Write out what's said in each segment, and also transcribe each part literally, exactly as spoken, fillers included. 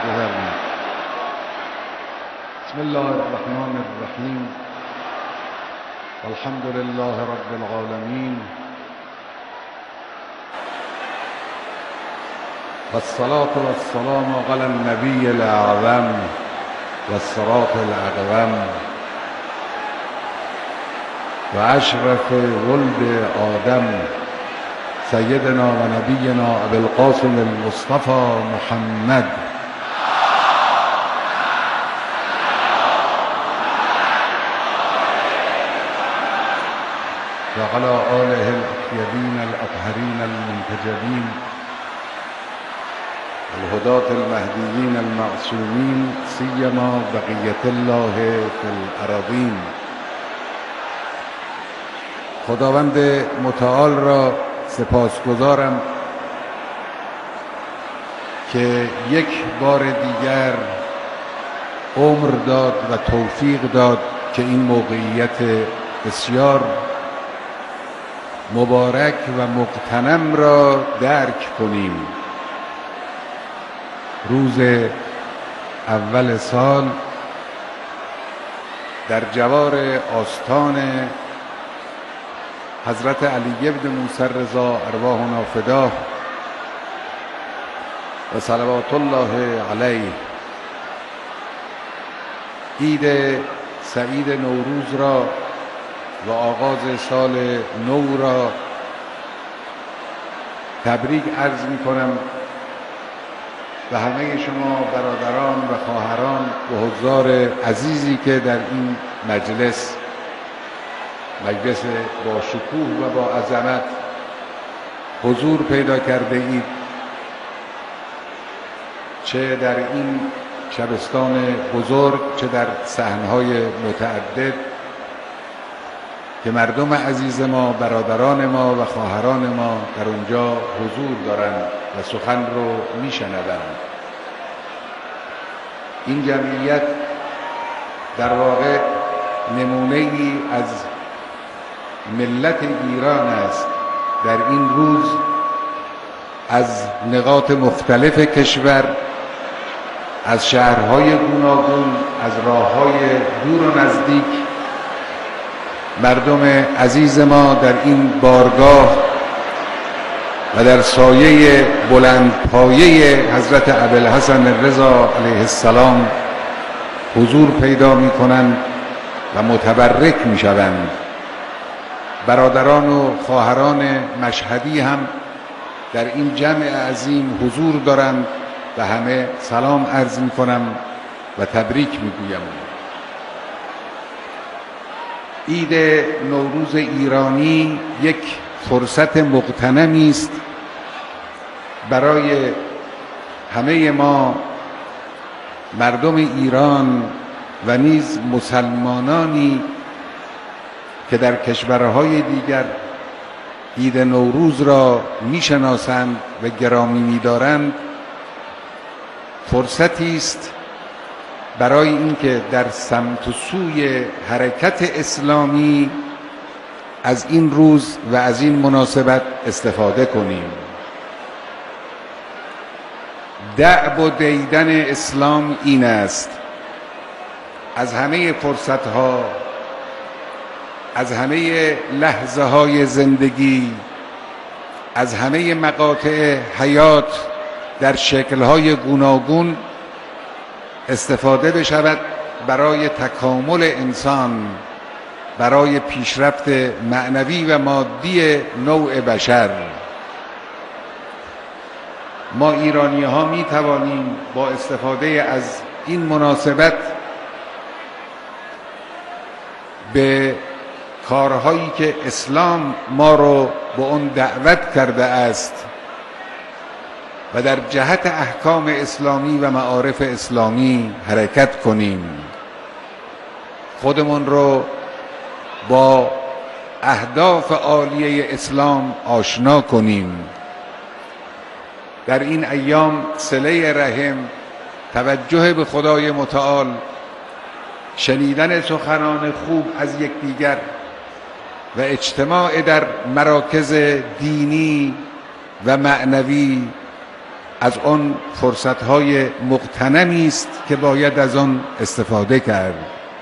بفرمایید. بسم الله الرحمن الرحیم. الحمد لله رب العالمین والصلاة والسلام علی النبی الاعظم والصراط الاقوم و اشرف ولد آدم سیدنا و نبینا ابی القاسم المصطفى محمد و علی آله الاطیبین الاطهرین المنتجبین الهداة المهدیین المعصومین سیما بقیة الله فی الارضین. خداوند متعال را سپاسگزارم که یک بار دیگر عمر داد و توفیق داد که این موقعیت بسیار مبارک و مغتنم را درک کنیم. روز اول سال در جوار آستان حضرت علی بن موسی رضا ارواحنا فداه و صلوات الله علیه عید سعید نوروز را و آغاز سال نو را تبریک عرض می کنم و همه شما برادران و خواهران و حضار عزیزی که در این مجلس مجلس با شکوه و با عظمت حضور پیدا کرده اید، چه در این شبستان بزرگ چه در صحنهای متعدد که مردم عزیز ما، برادران ما و خواهران ما در اونجا حضور دارند و سخن رو میشنوند. این جمعیت در واقع نمونه‌ای از ملت ایران است. در این روز از نقاط مختلف کشور، از شهرهای گوناگون، از راههای دور و نزدیک، مردم عزیز ما در این بارگاه و در سایه بلندپایه حضرت ابوالحسن رضا علیه السلام حضور پیدا می کنند و متبرک می شوند. برادران و خواهران مشهدی هم در این جمع عظیم حضور دارند و همه سلام عرض می کنم و تبریک می گویم. عید نوروز ایرانی یک فرصت مغتنمی است برای همه ما مردم ایران و نیز مسلمانانی که در کشورهای دیگر عید نوروز را میشناسند و گرامی می‌دارند. فرصتی است برای اینکه در سمت و سوی حرکت اسلامی از این روز و از این مناسبت استفاده کنیم. دأب و دیدن اسلام این است: از همه فرصتها، از همه لحظه های زندگی، از همه مقاطع حیات در شکل‌های گوناگون استفاده بشود برای تکامل انسان، برای پیشرفت معنوی و مادی نوع بشر. ما ایرانی ها می توانیم با استفاده از این مناسبت به کارهایی که اسلام ما رو به اون دعوت کرده است و در جهت احکام اسلامی و معارف اسلامی حرکت کنیم. خودمون رو با اهداف عالیه اسلام آشنا کنیم. در این ایام صله رحم، توجه به خدای متعال، شنیدن سخنان خوب از یکدیگر و اجتماع در مراکز دینی و معنوی از آن فرصت‌های مغتنمی است که باید از آن استفاده کرد.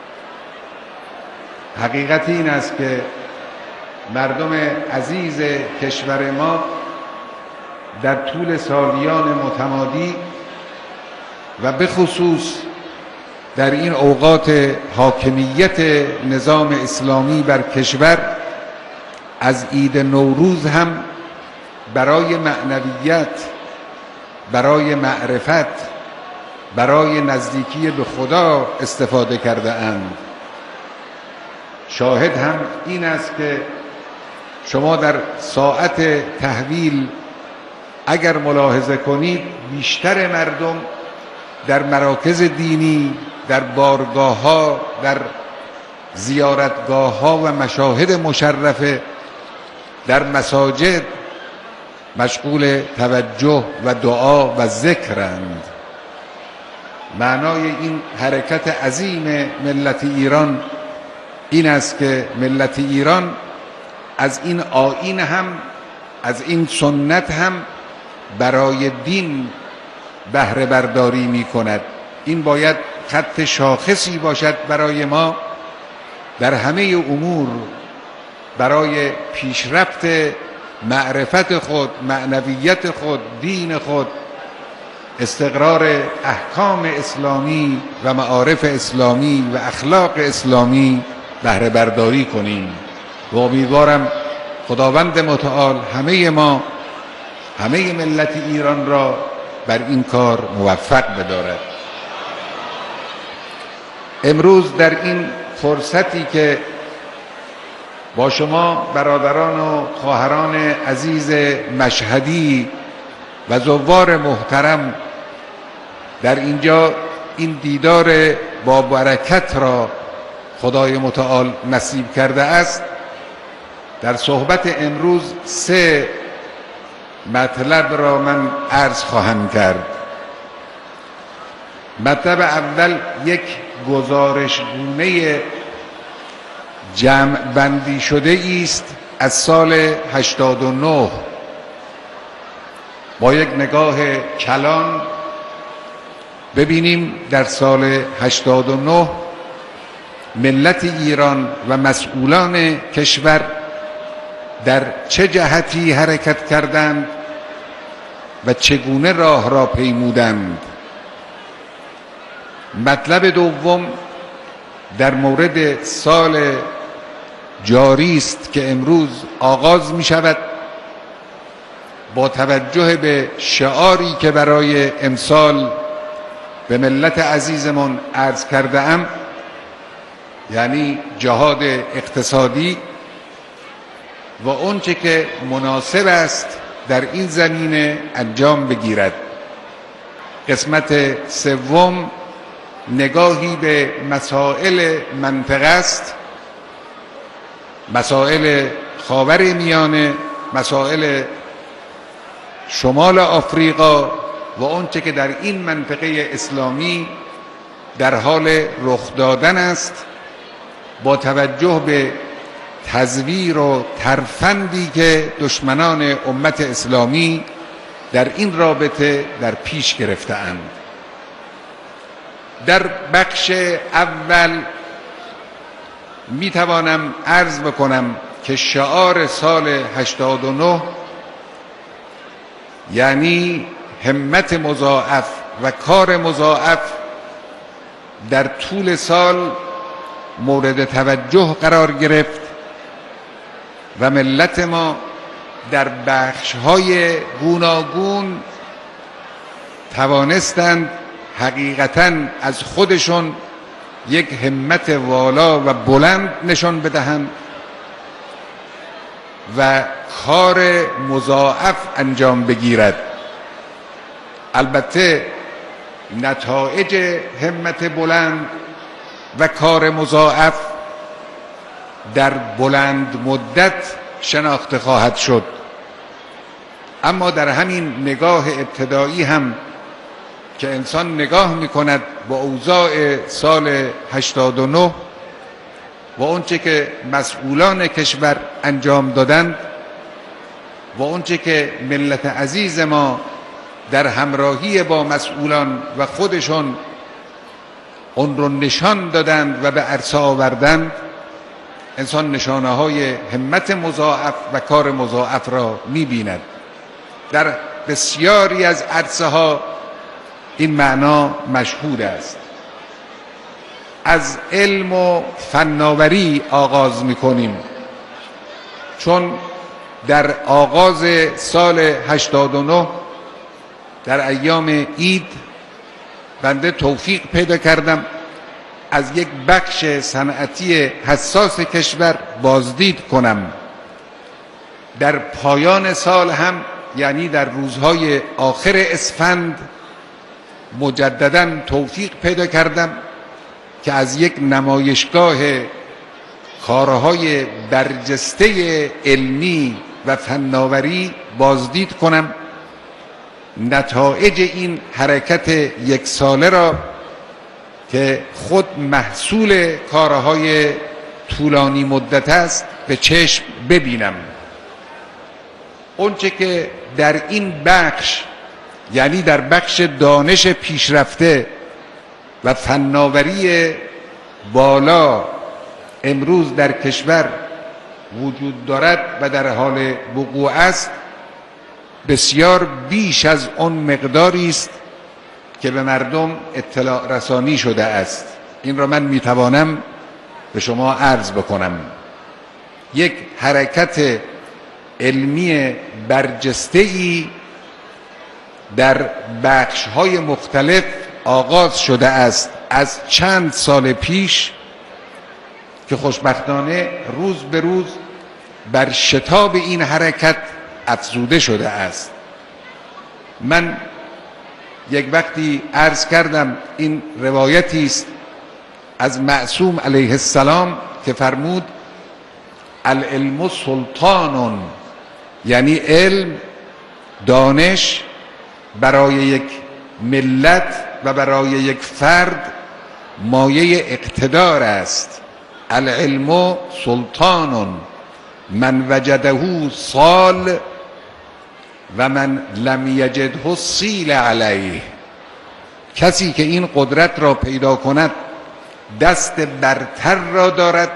حقیقت این است که مردم عزیز کشور ما در طول سالیان متمادی و به خصوص در این اوقات حاکمیت نظام اسلامی بر کشور از عید نوروز هم برای معنویت، برای معرفت، برای نزدیکی به خدا استفاده کرده اند. شاهد هم این است که شما در ساعت تحویل اگر ملاحظه کنید بیشتر مردم در مراکز دینی، در بارگاه‌ها، در زیارتگاه‌ها و مشاهد مشرفه، در مساجد مشغول توجه و دعا و ذکرند. معنای این حرکت عظیم ملت ایران این است که ملت ایران از این آیین هم، از این سنت هم برای دین بهره برداری می کند. این باید خط شاخصی باشد برای ما در همه امور، برای پیشرفت معرفت خود، معنویت خود، دین خود، استقرار احکام اسلامی و معارف اسلامی و اخلاق اسلامی بهره برداری کنیم. و امیدوارم خداوند متعال همه ما، همه ملت ایران را بر این کار موفق بدارد. امروز در این فرصتی که با شما برادران و خواهران عزیز مشهدی و زوار محترم در اینجا این دیدار با برکت را خدای متعال نصیب کرده است، در صحبت امروز سه مطلب را من عرض خواهم کرد. مطلب اول یک گزارشگونه جمع بندی شده است از سال هشتاد و نه. با یک نگاه کلان ببینیم در سال هشتاد و نه ملت ایران و مسئولان کشور در چه جهتی حرکت کردند و چگونه راه را پیمودند. مطلب دوم در مورد سال جاری است که امروز آغاز می شود، با توجه به شعاری که برای امسال به ملت عزیزمان عرض کرده ام، یعنی جهاد اقتصادی و اونچه که مناسب است در این زمینه انجام بگیرد. قسمت سوم نگاهی به مسائل منطقه است، مسائل خاورمیانه، مسائل شمال آفریقا و آنچه که در این منطقه اسلامی در حال رخ دادن است، با توجه به تزویر و ترفندی که دشمنان امت اسلامی در این رابطه در پیش گرفته‌اند. در بخش اول می توانم عرض بکنم که شعار سال هشتاد و نه یعنی همت مضاعف و کار مضاعف در طول سال مورد توجه قرار گرفت و ملت ما در بخش‌های گوناگون توانستند حقیقتاً از خودشون یک همت والا و بلند نشان بدهند و کار مضاعف انجام بگیرد. البته نتایج همت بلند و کار مضاعف در بلند مدت شناخته خواهد شد، اما در همین نگاه ابتدایی هم که انسان نگاه می‌کند با اوضاع سال هشتاد و نه و اونچه که مسئولان کشور انجام دادند و اونچه که ملت عزیز ما در همراهی با مسئولان و خودشون اون رو نشان دادند و به عرصه آوردند، انسان نشانه های همت مضاعف و کار مضاعف را می‌بیند. در بسیاری از عرصه ها این معنا مشهود است. از علم و فناوری آغاز می‌کنیم، چون در آغاز سال هشتاد و نه در ایام عید بنده توفیق پیدا کردم از یک بخش صنعتی حساس کشور بازدید کنم. در پایان سال هم، یعنی در روزهای آخر اسفند، مجدداً توفیق پیدا کردم که از یک نمایشگاه کارهای برجسته علمی و فناوری بازدید کنم. نتایج این حرکت یک ساله را که خود محصول کارهای طولانی مدت است به چشم ببینم. اونچه که در این بخش، یعنی در بخش دانش پیشرفته و فناوری بالا امروز در کشور وجود دارد و در حال وقوع است، بسیار بیش از اون مقداری است که به مردم اطلاع رسانی شده است. این را من میتوانم به شما عرض بکنم. یک حرکت علمی برجسته‌ای در بخش‌های مختلف آغاز شده است از چند سال پیش که خوشبختانه روز به روز بر شتاب این حرکت افزوده شده است. من یک وقتی عرض کردم این روایتی است از معصوم علیه السلام که فرمود العلم سلطان، یعنی علم، دانش برای یک ملت و برای یک فرد مایه اقتدار است. العلم سلطان من وجده صال و من لم یجده صیل علیه. کسی که این قدرت را پیدا کند دست برتر را دارد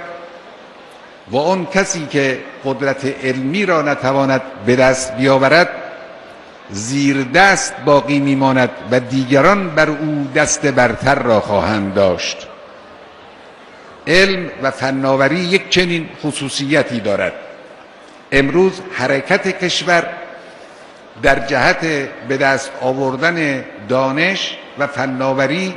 و اون کسی که قدرت علمی را نتواند به دست بیاورد زیر دست باقی میماند و دیگران بر او دست برتر را خواهند داشت. علم و فناوری یک چنین خصوصیتی دارد. امروز حرکت کشور در جهت به دست آوردن دانش و فناوری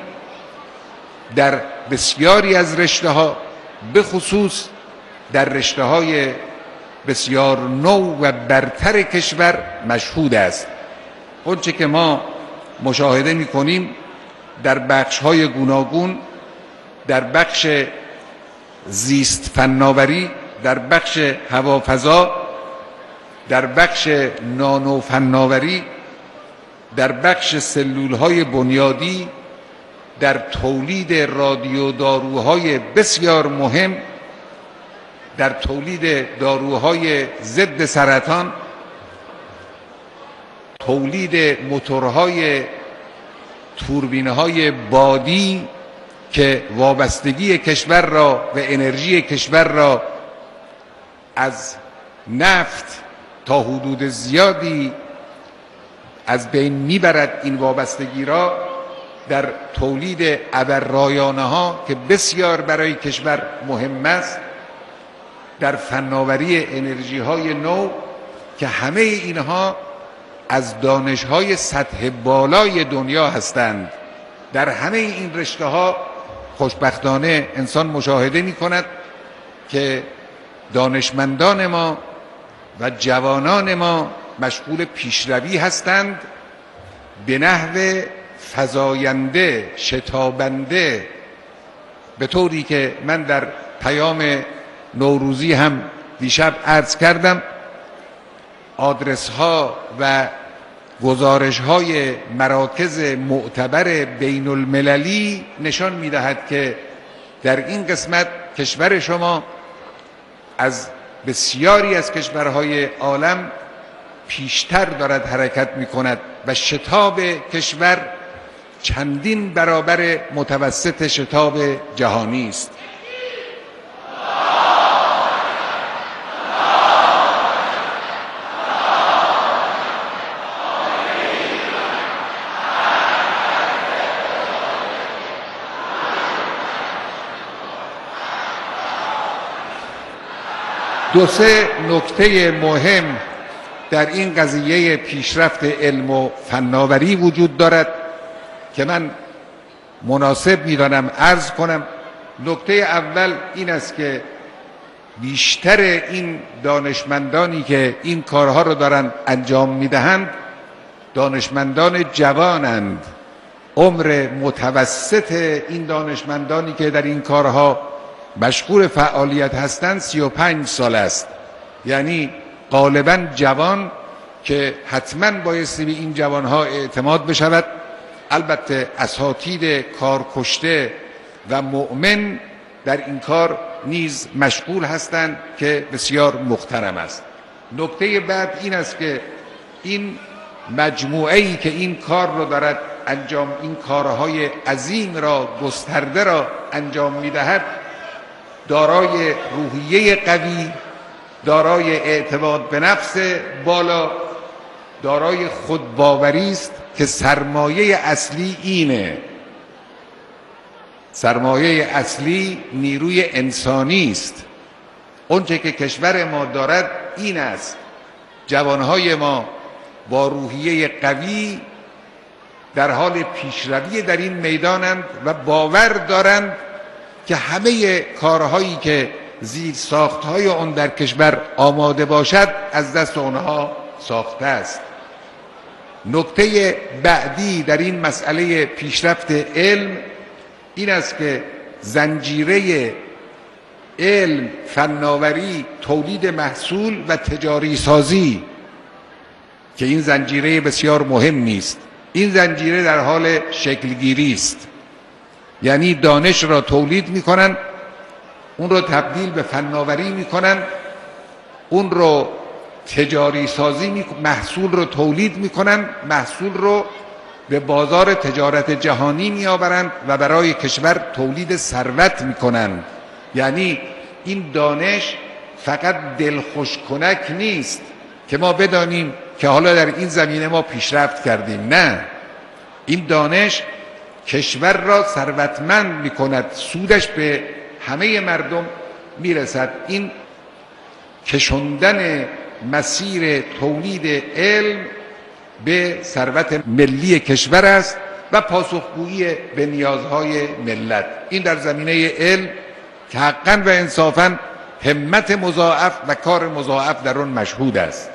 در بسیاری از رشته‌ها، به خصوص در رشته‌های بسیار نو و برتر کشور مشهود است. اونچه که ما مشاهده می‌کنیم در بخش‌های گوناگون، در بخش زیست فناوری، در بخش هوافضا، در بخش نانو فناوری، در بخش سلول‌های بنیادی، در تولید رادیو داروهای بسیار مهم، در تولید داروهای ضد سرطان، تولید موتورهای توربین‌های بادی که وابستگی کشور را و انرژی کشور را از نفت تا حدود زیادی از بین میبرد. این وابستگی را در تولید ابررایانه ها که بسیار برای کشور مهم است، در فناوری انرژی های نو که همه اینها از دانش های سطح بالای دنیا هستند. در همه این رشته ها خوشبختانه انسان مشاهده می کند که دانشمندان ما و جوانان ما مشغول پیشروی هستند به نحو فزاینده، شتابنده، به طوری که من در پیام نوروزی هم دیشب عرض کردم. آدرس ها و گزارش های مراکز معتبر بین المللی نشان می دهد که در این قسمت کشور شما از بسیاری از کشورهای عالم پیشتر دارد حرکت می کند و شتاب کشور چندین برابر متوسط شتاب جهانی است. دو سه نکته مهم در این قضیه پیشرفت علم و فناوری وجود دارد که من مناسب می‌دانم عرض کنم. نکته اول این است که بیشتر این دانشمندانی که این کارها رو دارن انجام میدهند دانشمندان جوانند. عمر متوسط این دانشمندانی که در این کارها مشغول فعالیت هستند سی و پنج سال است، یعنی غالباً جوان که حتماً بایستی به این جوانها اعتماد بشود. البته اساتید کارکشته و مؤمن در این کار نیز مشغول هستند که بسیار محترم است. نکته بعد این است که این مجموعه‌ای که این کار رو دارد انجام این کارهای عظیم را گسترده را انجام می‌دهد دارای روحیه قوی، دارای اعتماد به نفس بالا، دارای خودباوری است که سرمایه اصلی اینه. سرمایه اصلی نیروی انسانی است. اونچه که کشور ما دارد این است. جوانهای ما با روحیه قوی در حال پیشروی در این میدانند و باور دارند که همه کارهایی که زیر ساختهای آن در کشور آماده باشد از دست آنها ساخته است. نکته بعدی در این مسئله پیشرفت علم این است که زنجیره علم، فناوری، تولید محصول و تجاری سازی که این زنجیره بسیار مهمی است، این زنجیره در حال شکلگیری است. یعنی دانش را تولید می‌کنند، اون رو تبدیل به فناوری می‌کنند، اون رو تجاری سازی می... محصول رو تولید می‌کنند، محصول رو به بازار تجارت جهانی می‌آورند و برای کشور تولید ثروت می‌کنند. یعنی این دانش فقط دلخوش کنک نیست که ما بدانیم که حالا در این زمینه ما پیشرفت کردیم. نه، این دانش کشور را ثروتمند می‌کند، سودش به همه مردم میرسد. این کشوندن مسیر تولید علم به ثروت ملی کشور است و پاسخگویی به نیازهای ملت. این در زمینه علم که حقاً و انصافاً همت مضاعف و کار مضاعف در آن مشهود است.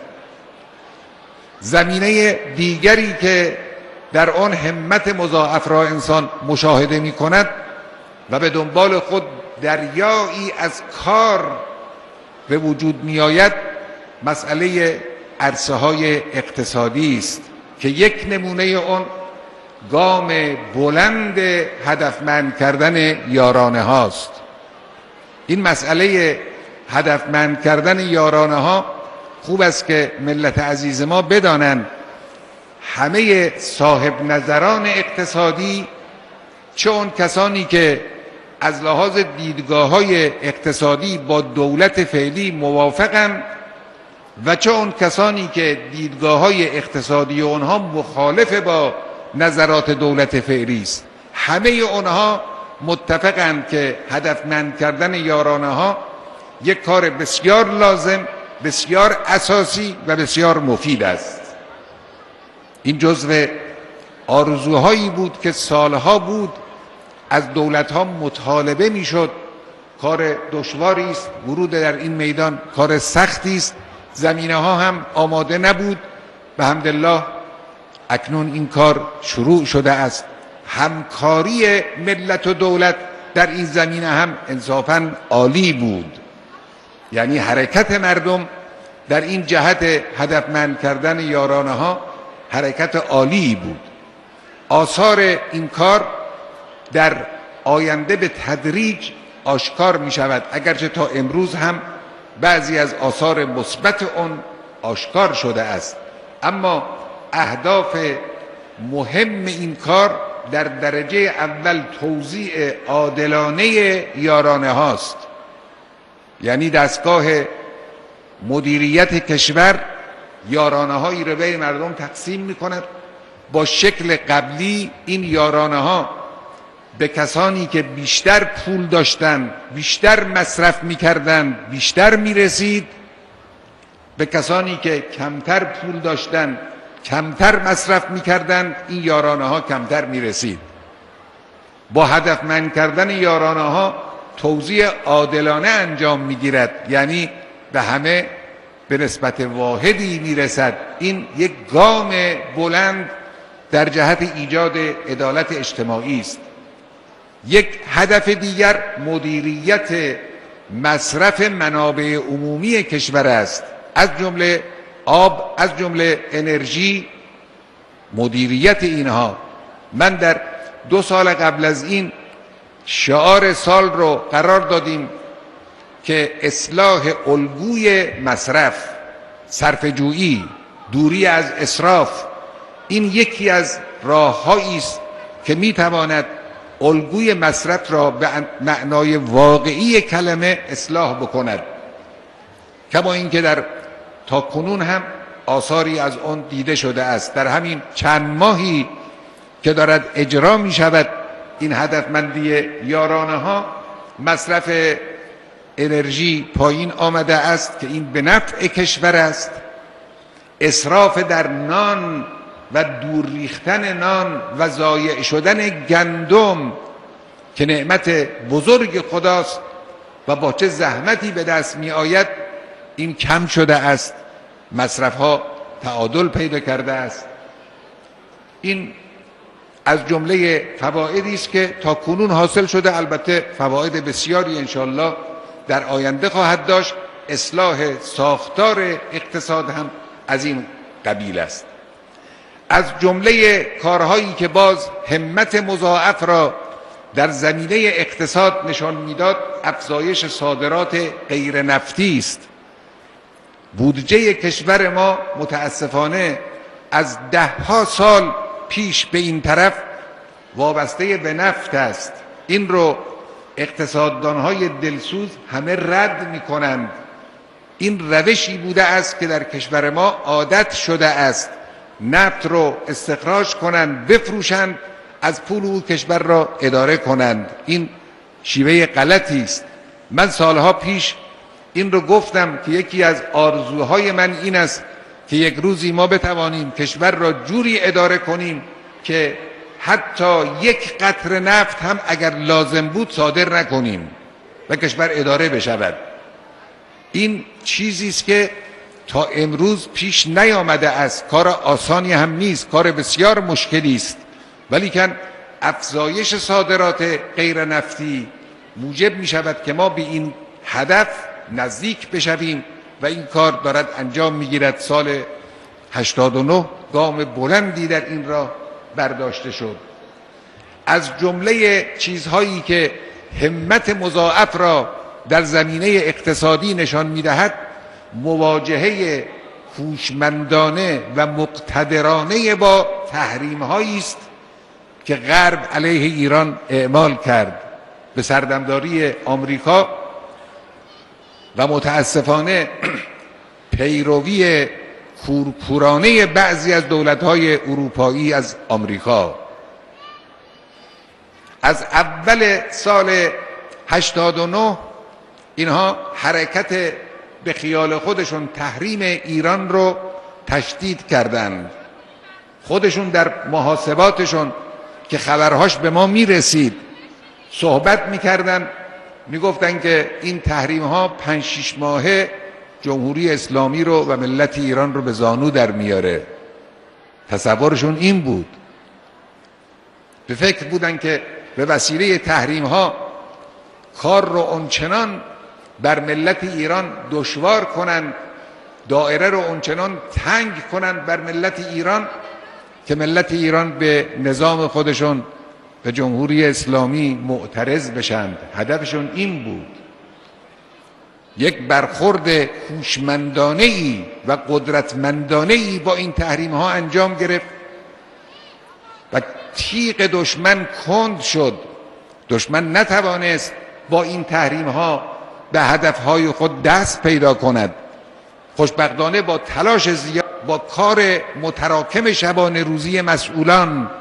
زمینه دیگری که در آن همت مضاعف را انسان مشاهده می کند و به دنبال خود دریایی از کار به وجود می آید مسئله عرصه های اقتصادی است که یک نمونه اون گام بلند هدفمند کردن یارانه هاست. این مسئله هدفمند کردن یارانه ها خوب است که ملت عزیز ما بدانند همه صاحب نظران اقتصادی، چه اون کسانی که از لحاظ دیدگاه‌های اقتصادی با دولت فعلی موافقند و چه اون کسانی که دیدگاه‌های اقتصادی اونها مخالف با نظرات دولت فعلی است، همه اونها متفقند که هدفمند کردن یارانه ها یک کار بسیار لازم، بسیار اساسی و بسیار مفید است. این جزو آرزوهایی بود که سالها بود از دولت‌ها مطالبه می‌شد. کار دشواری است، ورود در این میدان کار سختی است، زمینه‌ها هم آماده نبود. به حمدالله اکنون این کار شروع شده است. همکاری ملت و دولت در این زمینه هم انصافاً عالی بود. یعنی حرکت مردم در این جهت هدفمند کردن یارانه ها حرکت عالی بود. آثار این کار در آینده به تدریج آشکار می شود، اگرچه تا امروز هم بعضی از آثار مثبت اون آشکار شده است. اما اهداف مهم این کار در درجه اول توزیع عادلانه یارانه هاست، یعنی دستگاه مدیریت کشور یارانه هایی رو بین مردم تقسیم می کند. با شکل قبلی این یارانه ها به کسانی که بیشتر پول داشتن، بیشتر مصرف می کردن بیشتر می رسید، به کسانی که کمتر پول داشتن کمتر مصرف می کردن این یارانه ها کمتر می رسید. با هدفمند کردن یارانه ها توزیع عادلانه انجام می گیرد، یعنی به همه به نسبت واحدی می رسد. این یک گام بلند در جهت ایجاد عدالت اجتماعی است. یک هدف دیگر مدیریت مصرف منابع عمومی کشور است، از جمله آب، از جمله انرژی، مدیریت اینها. من در دو سال قبل از این شعار سال رو قرار دادیم که اصلاح الگوی مصرف، صرفه‌جویی، دوری از اسراف. این یکی از راه‌هایی است که می‌تواند الگوی مصرف را به معنای واقعی کلمه اصلاح بکند، کما اینکه در تا کنون هم آثاری از آن دیده شده است. در همین چند ماهی که دارد اجرا می شود این هدفمندی یارانه ها، مصرف انرژی پایین آمده است که این به نفع کشور است. اسراف در نان و دور ریختن نان و ضایع شدن گندم که نعمت بزرگ خداست و با چه زحمتی به دست می آید، این کم شده است. مصرف ها تعادل پیدا کرده است. این از جمله فوایدی است که تا کنون حاصل شده. البته فواید بسیاری انشاءالله در آینده خواهد داشت. اصلاح ساختار اقتصاد هم از این قبیل است. از جمله کارهایی که باز همت مضاعف را در زمینه اقتصاد نشان میداد افزایش صادرات غیر نفتی است. بودجه کشور ما متاسفانه از ده ها سال پیش به این طرف وابسته به نفت است. این رو اقتصاددانهای دلسوز همه رد می کنند. این روشی بوده است که در کشور ما عادت شده است، نفت رو استخراج کنند، بفروشند، از پول او کشور را اداره کنند. این شیوه غلطی است. من سالها پیش این رو گفتم که یکی از آرزوهای من این است که یک روزی ما بتوانیم کشور را جوری اداره کنیم که حتی یک قطره نفت هم اگر لازم بود صادر نکنیم و کشور اداره بشود. این چیزی است که تا امروز پیش نیامده است. کار آسانی هم نیست، کار بسیار مشکلی است، ولیکن افزایش صادرات غیر نفتی موجب می شود که ما به این هدف نزدیک بشویم و این کار دارد انجام می گیرد. سال هشتاد و نه گام بلندی در این راه برداشته شد. از جمله چیزهایی که همت مضاعف را در زمینه اقتصادی نشان می دهد مواجهه هوشمندانه و مقتدرانه با تحریم هایی است که غرب علیه ایران اعمال کرد به سردمداری آمریکا و متاسفانه پیروی کورکورانه بعضی از دولت‌های اروپایی از آمریکا. از اول سال هشتاد و نه اینها حرکت به خیال خودشون تحریم ایران رو تشدید کردند. خودشون در محاسباتشون که خبرهاش به ما میرسید صحبت میکردن، میگفتن که این تحریم ها پنج شش ماهه جمهوری اسلامی رو و ملت ایران رو به زانو در میاره. تصورشون این بود. به فکر بودن که به وسیله تحریم ها کار رو اونچنان بر ملت ایران دشوار کنن، دایره رو اونچنان تنگ کنن بر ملت ایران که ملت ایران به نظام خودشون به جمهوری اسلامی معترض بشند. هدفشون این بود. یک برخورد هوشمندانه‌ای و قدرتمندانه‌ای با این تحریم ها انجام گرفت و تیغ دشمن کند شد. دشمن نتوانست با این تحریم ها به هدفهای خود دست پیدا کند. خوشبختانه با تلاش زیاد، با کار متراکم شبانه روزی مسئولان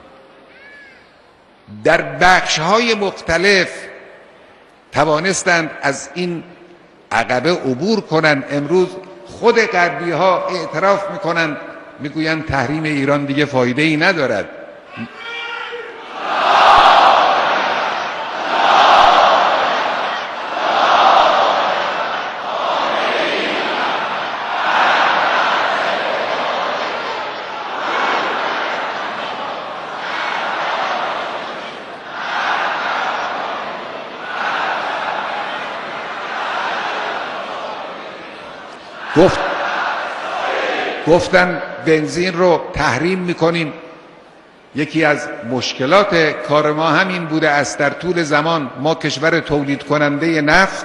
در بخش‌های مختلف توانستند از این عقبه عبور کنند. امروز خود غربی ها اعتراف میکنند، میگویند تحریم ایران دیگه فایده ای ندارد. گفت گفتن بنزین رو تحریم میکنیم. یکی از مشکلات کار ما همین بوده است. در طول زمان ما کشور تولید کننده نفت،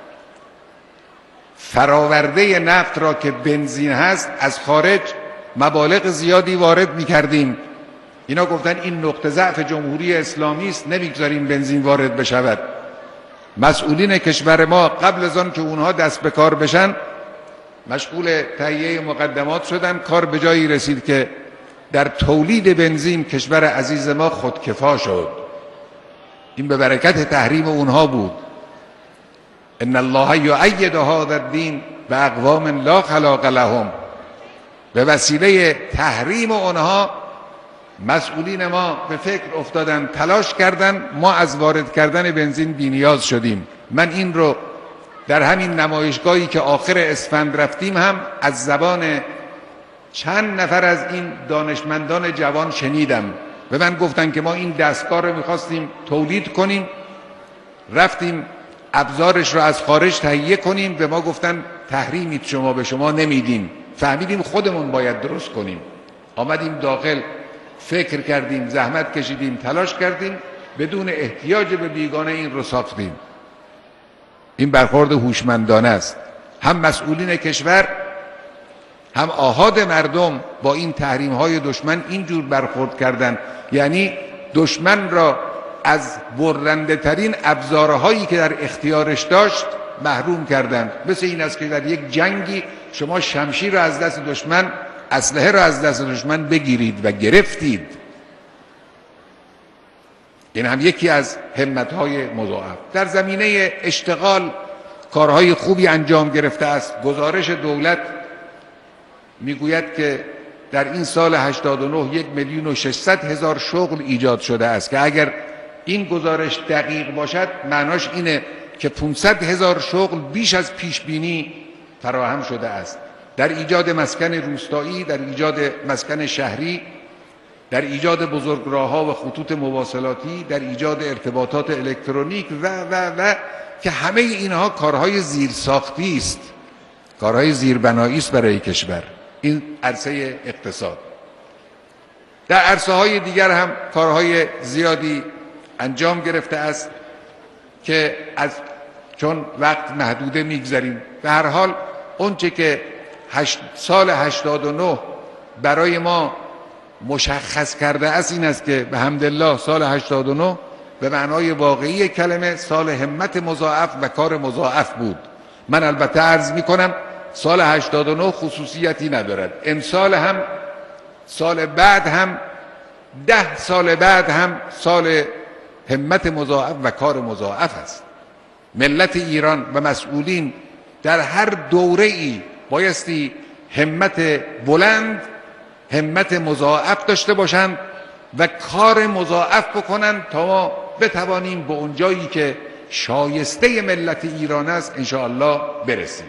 فراورده نفت را که بنزین هست از خارج مبالغ زیادی وارد میکردیم. اینا گفتن این نقطه ضعف جمهوری اسلامی است، نمیگذاریم بنزین وارد بشود. مسئولین کشور ما قبل از آن که اونها دست به کار بشن مشغول تهیه مقدمات شدن. کار به جایی رسید که در تولید بنزین کشور عزیز ما خودکفا شد. این به برکت تحریم اونها بود. ان الله یؤید هذا الدین باقوام لا خلاق لهم. به وسیله تحریم اونها مسئولین ما به فکر افتادن، تلاش کردن، ما از وارد کردن بنزین بی‌نیاز شدیم. من این رو در همین نمایشگاهی که آخر اسفند رفتیم هم از زبان چند نفر از این دانشمندان جوان شنیدم. به من گفتن که ما این دستگاه رو میخواستیم تولید کنیم، رفتیم ابزارش رو از خارج تهیه کنیم، به ما گفتن تحریمید شما، به شما نمیدیم. فهمیدیم خودمون باید درست کنیم. آمدیم داخل، فکر کردیم، زحمت کشیدیم، تلاش کردیم، بدون احتیاج به بیگانه این رو ساختیم. این برخورد هوشمندانه است. هم مسئولین کشور هم آحاد مردم با این تحریم های دشمن اینجور برخورد کردند. یعنی دشمن را از برنده ترین ابزارهایی که در اختیارش داشت محروم کردند. مثل این است که در یک جنگی شما شمشیر را از دست دشمن، اسلحه را از دست دشمن بگیرید و گرفتید. این هم یکی از همت‌های مضاعف. در زمینه اشتغال کارهای خوبی انجام گرفته است. گزارش دولت میگوید که در این سال هشتاد و نه یک میلیون و ششصد هزار شغل ایجاد شده است که اگر این گزارش دقیق باشد معناش اینه که پانصد هزار شغل بیش از پیش بینی فراهم شده است در ایجاد مسکن روستایی، در ایجاد مسکن شهری، در ایجاد بزرگراه‌ها و خطوط مواصلاتی، در ایجاد ارتباطات الکترونیک و و و که همه اینها کارهای زیرساختی است، کارهای زیربنایی است برای کشور. این عرصه اقتصاد. در عرصه‌های دیگر هم کارهای زیادی انجام گرفته است که از چون وقت محدوده میگذاریم. به هر حال اونچه که هشت سال هشتاد و نه برای ما مشخص کرده است این است که به حمدالله سال هشتاد و نه به معنای واقعی کلمه سال همت مضاعف و کار مضاعف بود. من البته عرض می کنم سال هشتاد و نه خصوصیتی ندارد. امسال هم، سال بعد هم، ده سال بعد هم سال همت مضاعف و کار مضاعف است. ملت ایران و مسئولین در هر دوره ای بایستی همت بلند، همت مضاعف داشته باشند و کار مضاعف بکنند تا ما بتوانیم به اون جایی که شایسته ملت ایران است انشاءالله برسیم.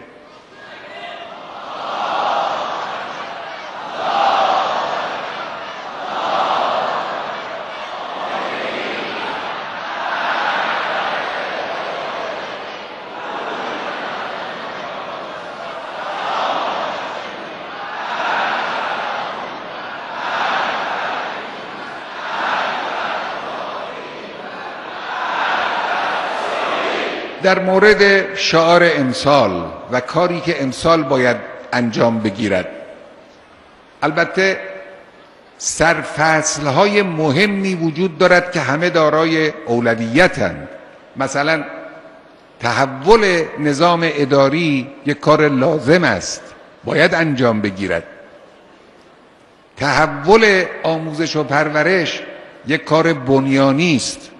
در مورد شعار امسال و کاری که امسال باید انجام بگیرد، البته سرفصل‌های مهمی وجود دارد که همه دارای اولویت‌اند. مثلا تحول نظام اداری یک کار لازم است، باید انجام بگیرد. تحول آموزش و پرورش یک کار بنیانی است.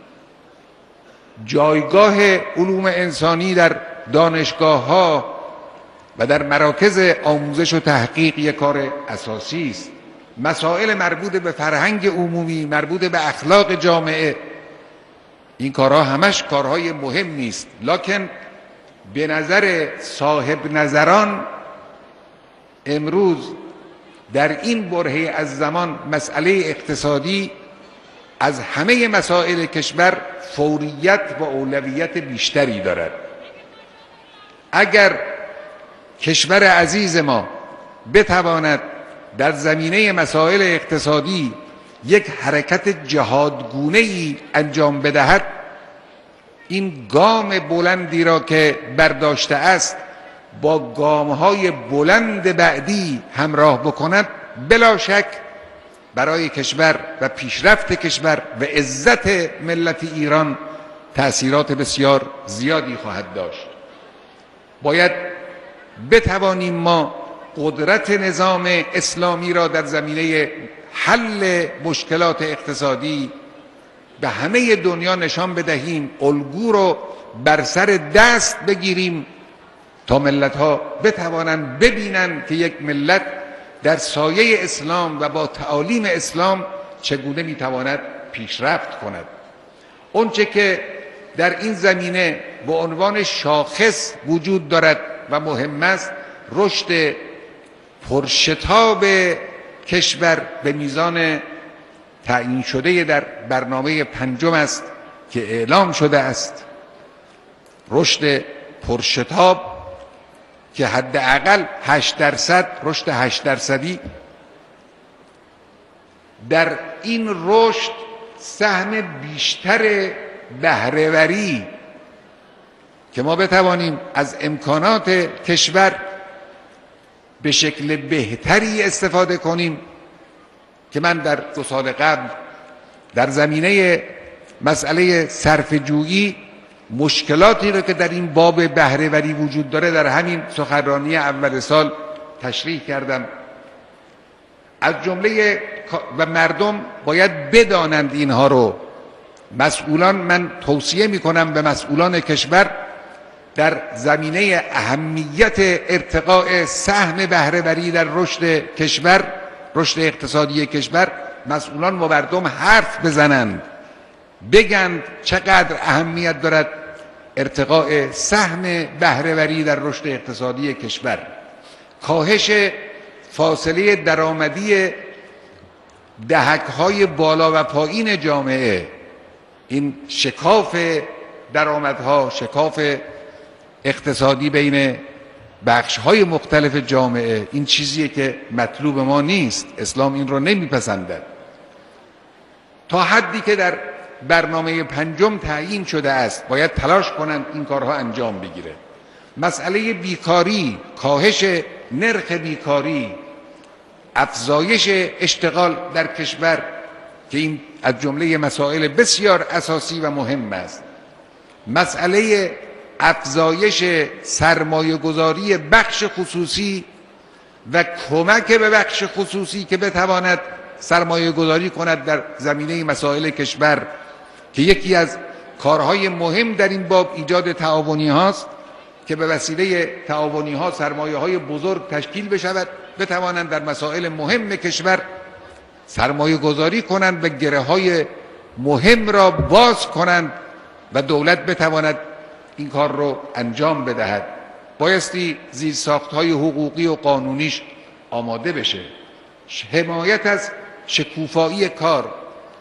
جایگاه علوم انسانی در دانشگاه‌ها و در مراکز آموزش و تحقیق یک کار اساسی است. مسائل مربوط به فرهنگ عمومی، مربوط به اخلاق جامعه، این کارها همش کارهای مهم نیست، لکن به نظر صاحب نظران امروز در این برهه از زمان مسئله اقتصادی از همه مسائل کشور فوریت و اولویت بیشتری دارد. اگر کشور عزیز ما بتواند در زمینه مسائل اقتصادی یک حرکت جهادگونه‌ای انجام بدهد، این گام بلندی را که برداشته است با گام‌های بلند بعدی همراه بکند، بلا شک برای کشور و پیشرفت کشور و عزت ملت ایران تأثیرات بسیار زیادی خواهد داشت. باید بتوانیم ما قدرت نظام اسلامی را در زمینه حل مشکلات اقتصادی به همه دنیا نشان بدهیم، الگو رو بر سر دست بگیریم تا ملت ها بتوانند ببینند که یک ملت در سایه اسلام و با تعالیم اسلام چگونه میتواند پیشرفت کند. اونچه که در این زمینه به عنوان شاخص وجود دارد و مهم است، رشد پرشتاب کشور به میزان تعیین شده در برنامه پنجم است که اعلام شده است. رشد پرشتاب که حداقل هشت درصد رشد هشت درصدی، در این رشد سهم بیشتر بهره‌وری که ما بتوانیم از امکانات کشور به شکل بهتری استفاده کنیم، که من در دو سال قبل در زمینه مسئله صرفه‌جویی مشکلاتی رو که در این باب بهره‌وری وجود داره در همین سخنرانی اول سال تشریح کردم. از جمله و مردم باید بدانند اینها رو. مسئولان، من توصیه میکنم به مسئولان کشور در زمینه اهمیت ارتقاء سهم بهره‌وری در رشد کشور، رشد اقتصادی کشور، مسئولان با مردم حرف بزنند، بگند چقدر اهمیت دارد ارتقاء سهم بهره‌وری در رشد اقتصادی کشور. کاهش فاصله درآمدی دهک‌های بالا و پایین جامعه، این شکاف درآمدها، شکاف اقتصادی بین بخش‌های مختلف جامعه، این چیزیه که مطلوب ما نیست. اسلام این رو نمیپسندد. تا حدی که در برنامه پنجم تعیین شده است باید تلاش کنند این کارها انجام بگیره. مسئله بیکاری، کاهش نرخ بیکاری، افزایش اشتغال در کشور که این از جمله مسائل بسیار اساسی و مهم است. مسئله افزایش سرمایه گذاری بخش خصوصی و کمک به بخش خصوصی که بتواند سرمایه گذاری کند در زمینه مسائل کشور، که یکی از کارهای مهم در این باب ایجاد تعاونی هاست که به وسیله تعاونی ها سرمایه های بزرگ تشکیل بشود، بتوانند در مسائل مهم کشور سرمایه گذاری کنند و گره های مهم را باز کنند و دولت بتواند این کار رو انجام بدهد. بایستی زیرساخت‌های حقوقی و قانونیش آماده بشه. حمایت از شکوفایی کار،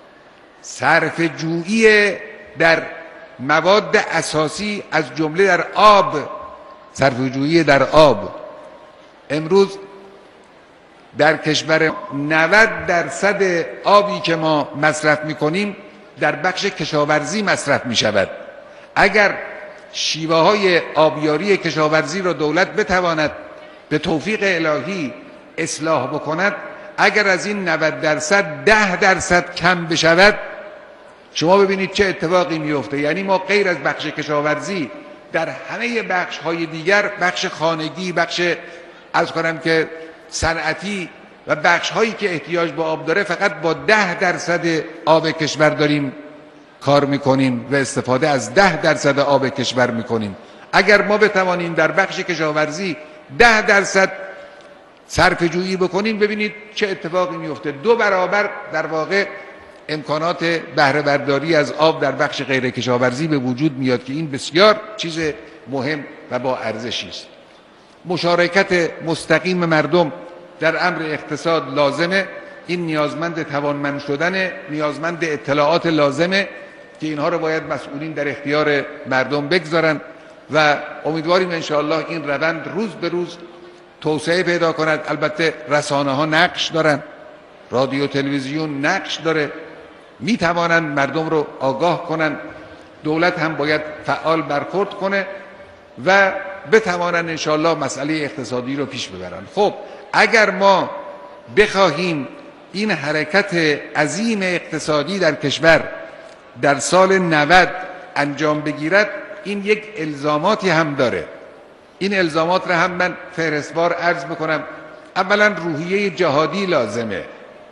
صرفه‌جویی در مواد اساسی از جمله در آب، صرفه‌جویی در آب. امروز در کشور نود درصد آبی که ما مصرف می‌کنیم در بخش کشاورزی مصرف می‌شود. اگر شیوه های آبیاری کشاورزی را دولت بتواند به توفیق الهی اصلاح بکند، اگر از این نود درصد ده درصد کم بشود، شما ببینید چه اتفاقی میفته. یعنی ما غیر از بخش کشاورزی در همه بخش های دیگر، بخش خانگی، بخش از کنم که صنعتی و بخش هایی که احتیاج به آب داره، فقط با ده درصد آب کشور داریم کار میکنیم و استفاده از ده درصد آب کشور میکنیم. اگر ما بتوانیم در بخش کشاورزی ده درصد صرفه جویی بکنیم، ببینید چه اتفاقی میفته. دو برابر در واقع امکانات بهره برداری از آب در بخش غیر کشاورزی به وجود میاد که این بسیار چیز مهم و با ارزشی است. مشارکت مستقیم مردم در امر اقتصاد لازمه. این نیازمند توانمند شدن، نیازمند اطلاعات لازمه که اینها رو باید مسئولین در اختیار مردم بگذارن و امیدواریم انشاءالله این روند روز به روز توسعه پیدا کند. البته رسانه ها نقش دارن، رادیو تلویزیون نقش داره، می توانند مردم رو آگاه کنن. دولت هم باید فعال برخورد کنه و بتوانند انشاءالله مسئله اقتصادی رو پیش ببرن. خب اگر ما بخواهیم این حرکت عظیم اقتصادی در کشور در سال نود انجام بگیرد، این یک الزاماتی هم داره. این الزامات را هم من فهرستوار عرض بکنم. اولا روحیه جهادی لازمه.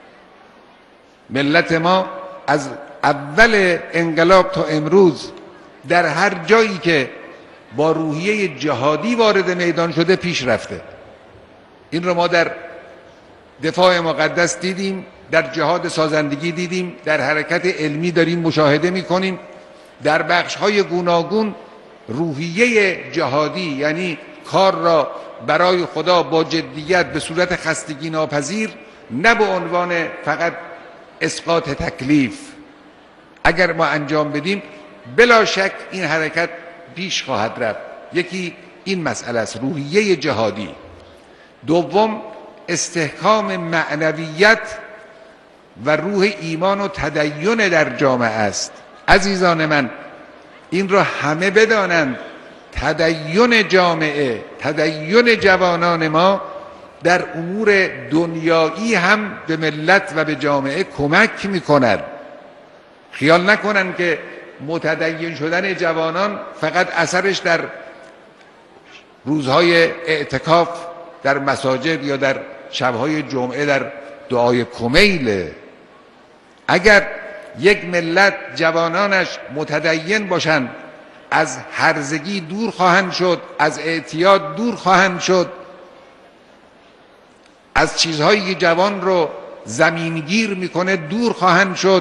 ملت ما از اول انقلاب تا امروز در هر جایی که با روحیه جهادی وارد میدان شده پیش رفته. این رو ما در دفاع مقدس دیدیم، در جهاد سازندگی دیدیم، در حرکت علمی داریم مشاهده میکنیم. در بخش های گوناگون روحیه جهادی، یعنی کار را برای خدا با جدیت به صورت خستگی ناپذیر، نه به عنوان فقط اسقاط تکلیف، اگر ما انجام بدیم بلا شک این حرکت پیش خواهد رفت. یکی این مسئله است، روحیه جهادی. دوم استحکام معنویت و روح ایمان و تدین در جامعه است. عزیزان من، این را همه بدانند، تدین جامعه، تدین جوانان ما در امور دنیایی هم به ملت و به جامعه کمک می‌کند. خیال نکنن که متدین شدن جوانان فقط اثرش در روزهای اعتکاف در مساجد یا در شبهای جمعه در دعای کمیله. اگر یک ملت جوانانش متدین باشند، از هرزگی دور خواهند شد، از اعتیاد دور خواهند شد، از چیزهایی که جوان رو زمینگیر میکنه دور خواهند شد،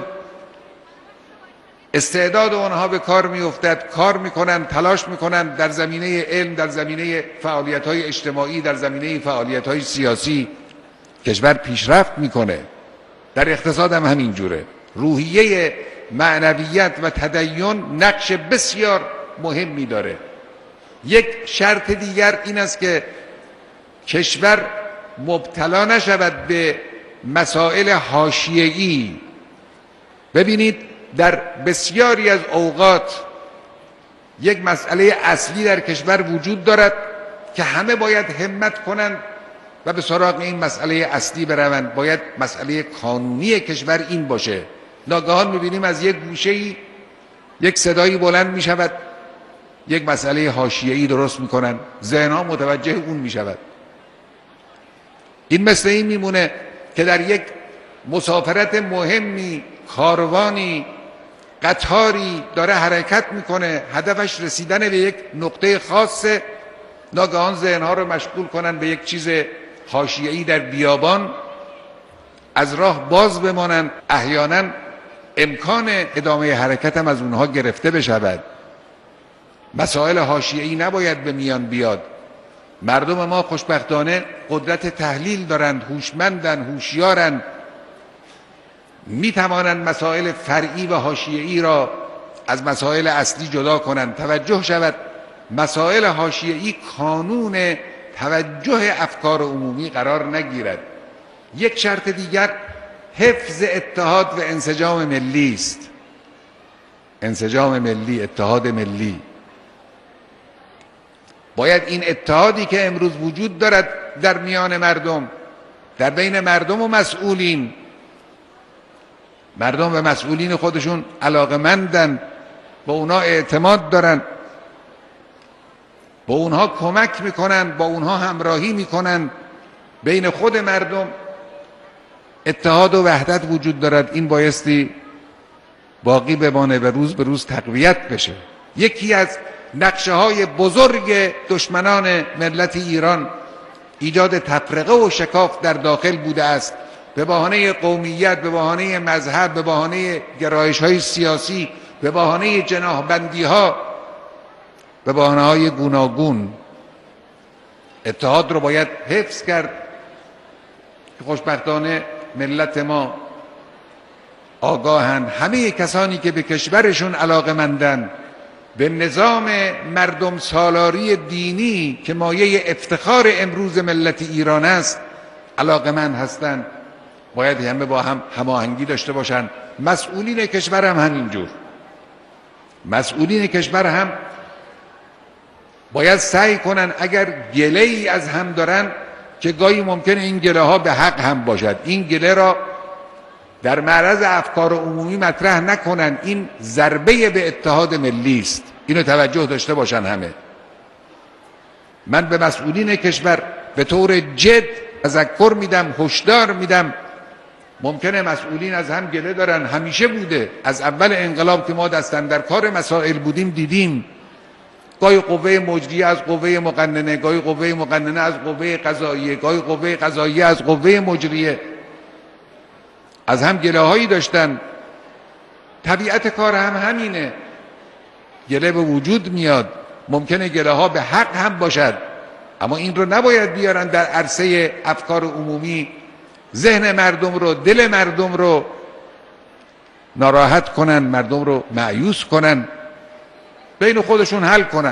استعداد اونها به کار میافتد، کار میکنن، تلاش میکنن در زمینه علم، در زمینه فعالیت‌های اجتماعی، در زمینه فعالیت‌های سیاسی، کشور پیشرفت میکنه. در اقتصاد هم همینجوره. روحیه معنویت و تدین نقش بسیار مهمی داره. یک شرط دیگر این است که کشور مبتلا نشود به مسائل حاشیه‌ای. ببینید در بسیاری از اوقات یک مسئله اصلی در کشور وجود دارد که همه باید همت کنند و به سراغ این مسئله اصلی بروند. باید مسئله قانونی کشور این باشه. ناگهان می‌بینیم از یک گوشه‌ای یک صدایی بلند می‌شود، یک مسئله حاشیه‌ای درست می‌کنن، ذهن‌ها متوجه اون می‌شود. این مثل این میمونه که در یک مسافرت مهمی کاروانی، قطاری داره حرکت میکنه، هدفش رسیدن به یک نقطه خاصه، ناگهان ذهنها رو مشغول کنن به یک چیز حاشیه‌ای در بیابان، از راه باز بمانند، احیانا امکان ادامه حرکت هم از اونها گرفته بشود. مسائل حاشیه‌ای نباید به میان بیاد. مردم ما خوشبختانه قدرت تحلیل دارند، هوشمندند، هوشیارند، می توانند مسائل فرعی و حاشیه‌ای را از مسائل اصلی جدا کنند. توجه شود مسائل حاشیه‌ای کانون توجه افکار عمومی قرار نگیرد. یک شرط دیگر حفظ اتحاد و انسجام ملی است. انسجام ملی، اتحاد ملی. باید این اتحادی که امروز وجود دارد در میان مردم، در بین مردم و مسئولین، مردم و مسئولین خودشون علاقمندن، با اونا اعتماد دارن، با اونها کمک میکنن، با اونها همراهی میکنن، بین خود مردم اتحاد و وحدت وجود دارد. این بایستی باقی بمانه و روز به روز تقویت بشه. یکی از نقشه های بزرگ دشمنان ملت ایران ایجاد تفرقه و شکاف در داخل بوده است، به بهانه قومیت، به بهانه مذهب، به بهانه گرایش های سیاسی، به بهانه جناحبندی ها، به بهانه های گوناگون. اتحاد رو باید حفظ کرد که خوشبختانه ملت ما آگاهن. همه کسانی که به کشورشون علاقه‌مندن، به نظام مردم سالاری دینی که مایه افتخار امروز ملت ایران است علاقه‌مند هستند، باید همه با هم هماهنگی داشته باشند. مسئولین کشور هم همینجور. مسئولین کشور هم باید سعی کنن اگر گله ای از هم دارن که گاهی ممکنه این گله ها به حق هم باشد، این گله را در معرض افکار عمومی مطرح نکنن. این ضربه به اتحاد ملی است، اینو توجه داشته باشن همه. من به مسئولین کشور به طور جد تذکر میدم، هشدار میدم. ممکنه مسئولین از هم گله دارن، همیشه بوده، از اول انقلاب که ما دست اندر کار مسائل بودیم دیدیم گاهی قوه مجریه از قوه مقننه، گاهی قوه مقننه از قوه قضاییه، گاهی قوه قضاییه از قوه مجریه، از هم گله هایی داشتن. طبیعت کار هم همینه، گله به وجود میاد. ممکنه گله ها به حق هم باشد، اما این رو نباید بیارن در عرصه افکار عمومی، ذهن مردم رو، دل مردم رو ناراحت کنن، مردم رو مایوس کنن، بین خودشون حل کنن.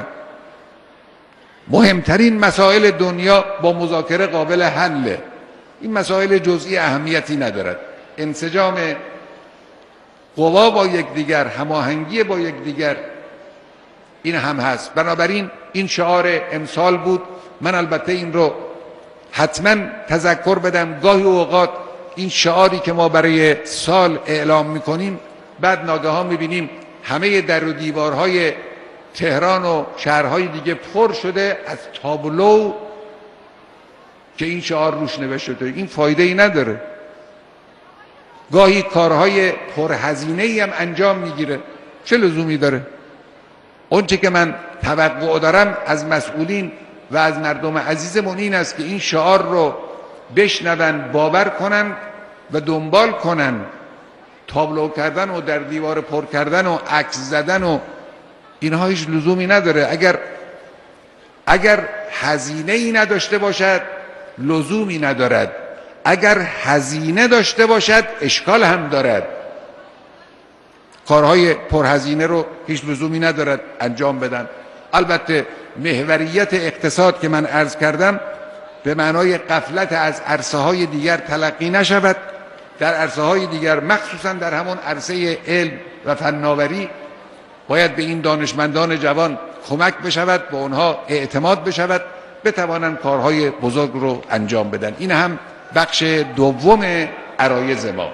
مهمترین مسائل دنیا با مذاکره قابل حله. این مسائل جزئی اهمیتی ندارد. انسجام قوا با یکدیگر، هماهنگی با یکدیگر، این هم هست. بنابراین این شعار امسال بود. من البته این رو حتما تذکر بدم. گاهی اوقات این شعاری که ما برای سال اعلام میکنیم، بعد ناگهان میبینیم همه در و دیوارهای تهران و شهرهای دیگه پر شده از تابلو که این شعار روش نوشته شده. این فایده ای نداره. گاهی کارهای پرهزینه‌ای هم انجام میگیره، چه لزومی داره؟ اونچه که من توقع دارم از مسئولین و از مردم عزیزمون این است که این شعار رو بشنون، باور کنن و دنبال کنن. تابلو کردن و در دیوار پر کردن و عکس زدن و اینها هیچ لزومی نداره. اگر اگر هزینه ای نداشته باشد لزومی ندارد، اگر هزینه داشته باشد اشکال هم دارد. کارهای پرهزینه رو هیچ لزومی ندارد انجام بدن. البته محوریت اقتصاد که من عرض کردم به معنای غفلت از عرصه های دیگر تلقی نشود. در عرصه های دیگر، مخصوصا در همون عرصه علم و فناوری، باید به این دانشمندان جوان کمک بشود، به اونها اعتماد بشود، بتوانند کارهای بزرگ رو انجام بدن. این هم بخش دوم عرایض ما.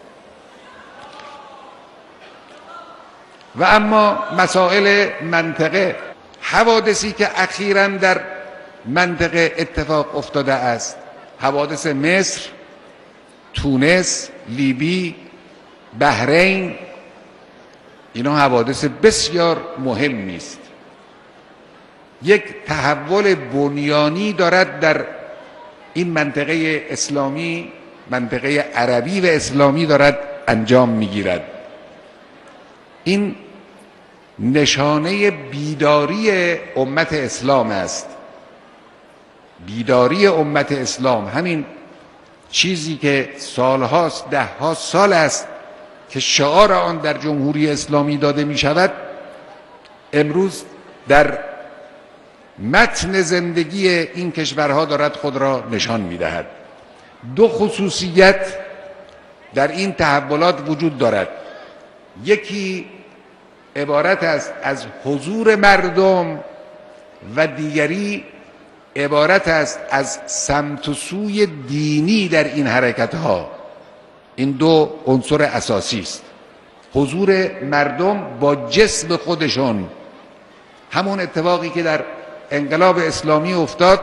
و اما مسائل منطقه، حوادثی که اخیراً در منطقه اتفاق افتاده است، حوادث مصر، تونس، لیبی، بحرین، اینا حوادث بسیار مهمی است. یک تحول بنیانی دارد در این منطقه اسلامی، منطقه عربی و اسلامی دارد انجام میگیرد. این نشانه بیداری امت اسلام است. بیداری امت اسلام، همین چیزی که سالهاست، ده ها سال است که شعار آن در جمهوری اسلامی داده می شود، امروز در متن زندگی این کشورها دارد خود را نشان می دهد. دو خصوصیت در این تحولات وجود دارد. یکی عبارت است از حضور مردم و دیگری عبارت است از سمت و سوی دینی در این حرکت ها. این دو عنصر اساسی است. حضور مردم با جسم خودشون، همون اتفاقی که در انقلاب اسلامی افتاد،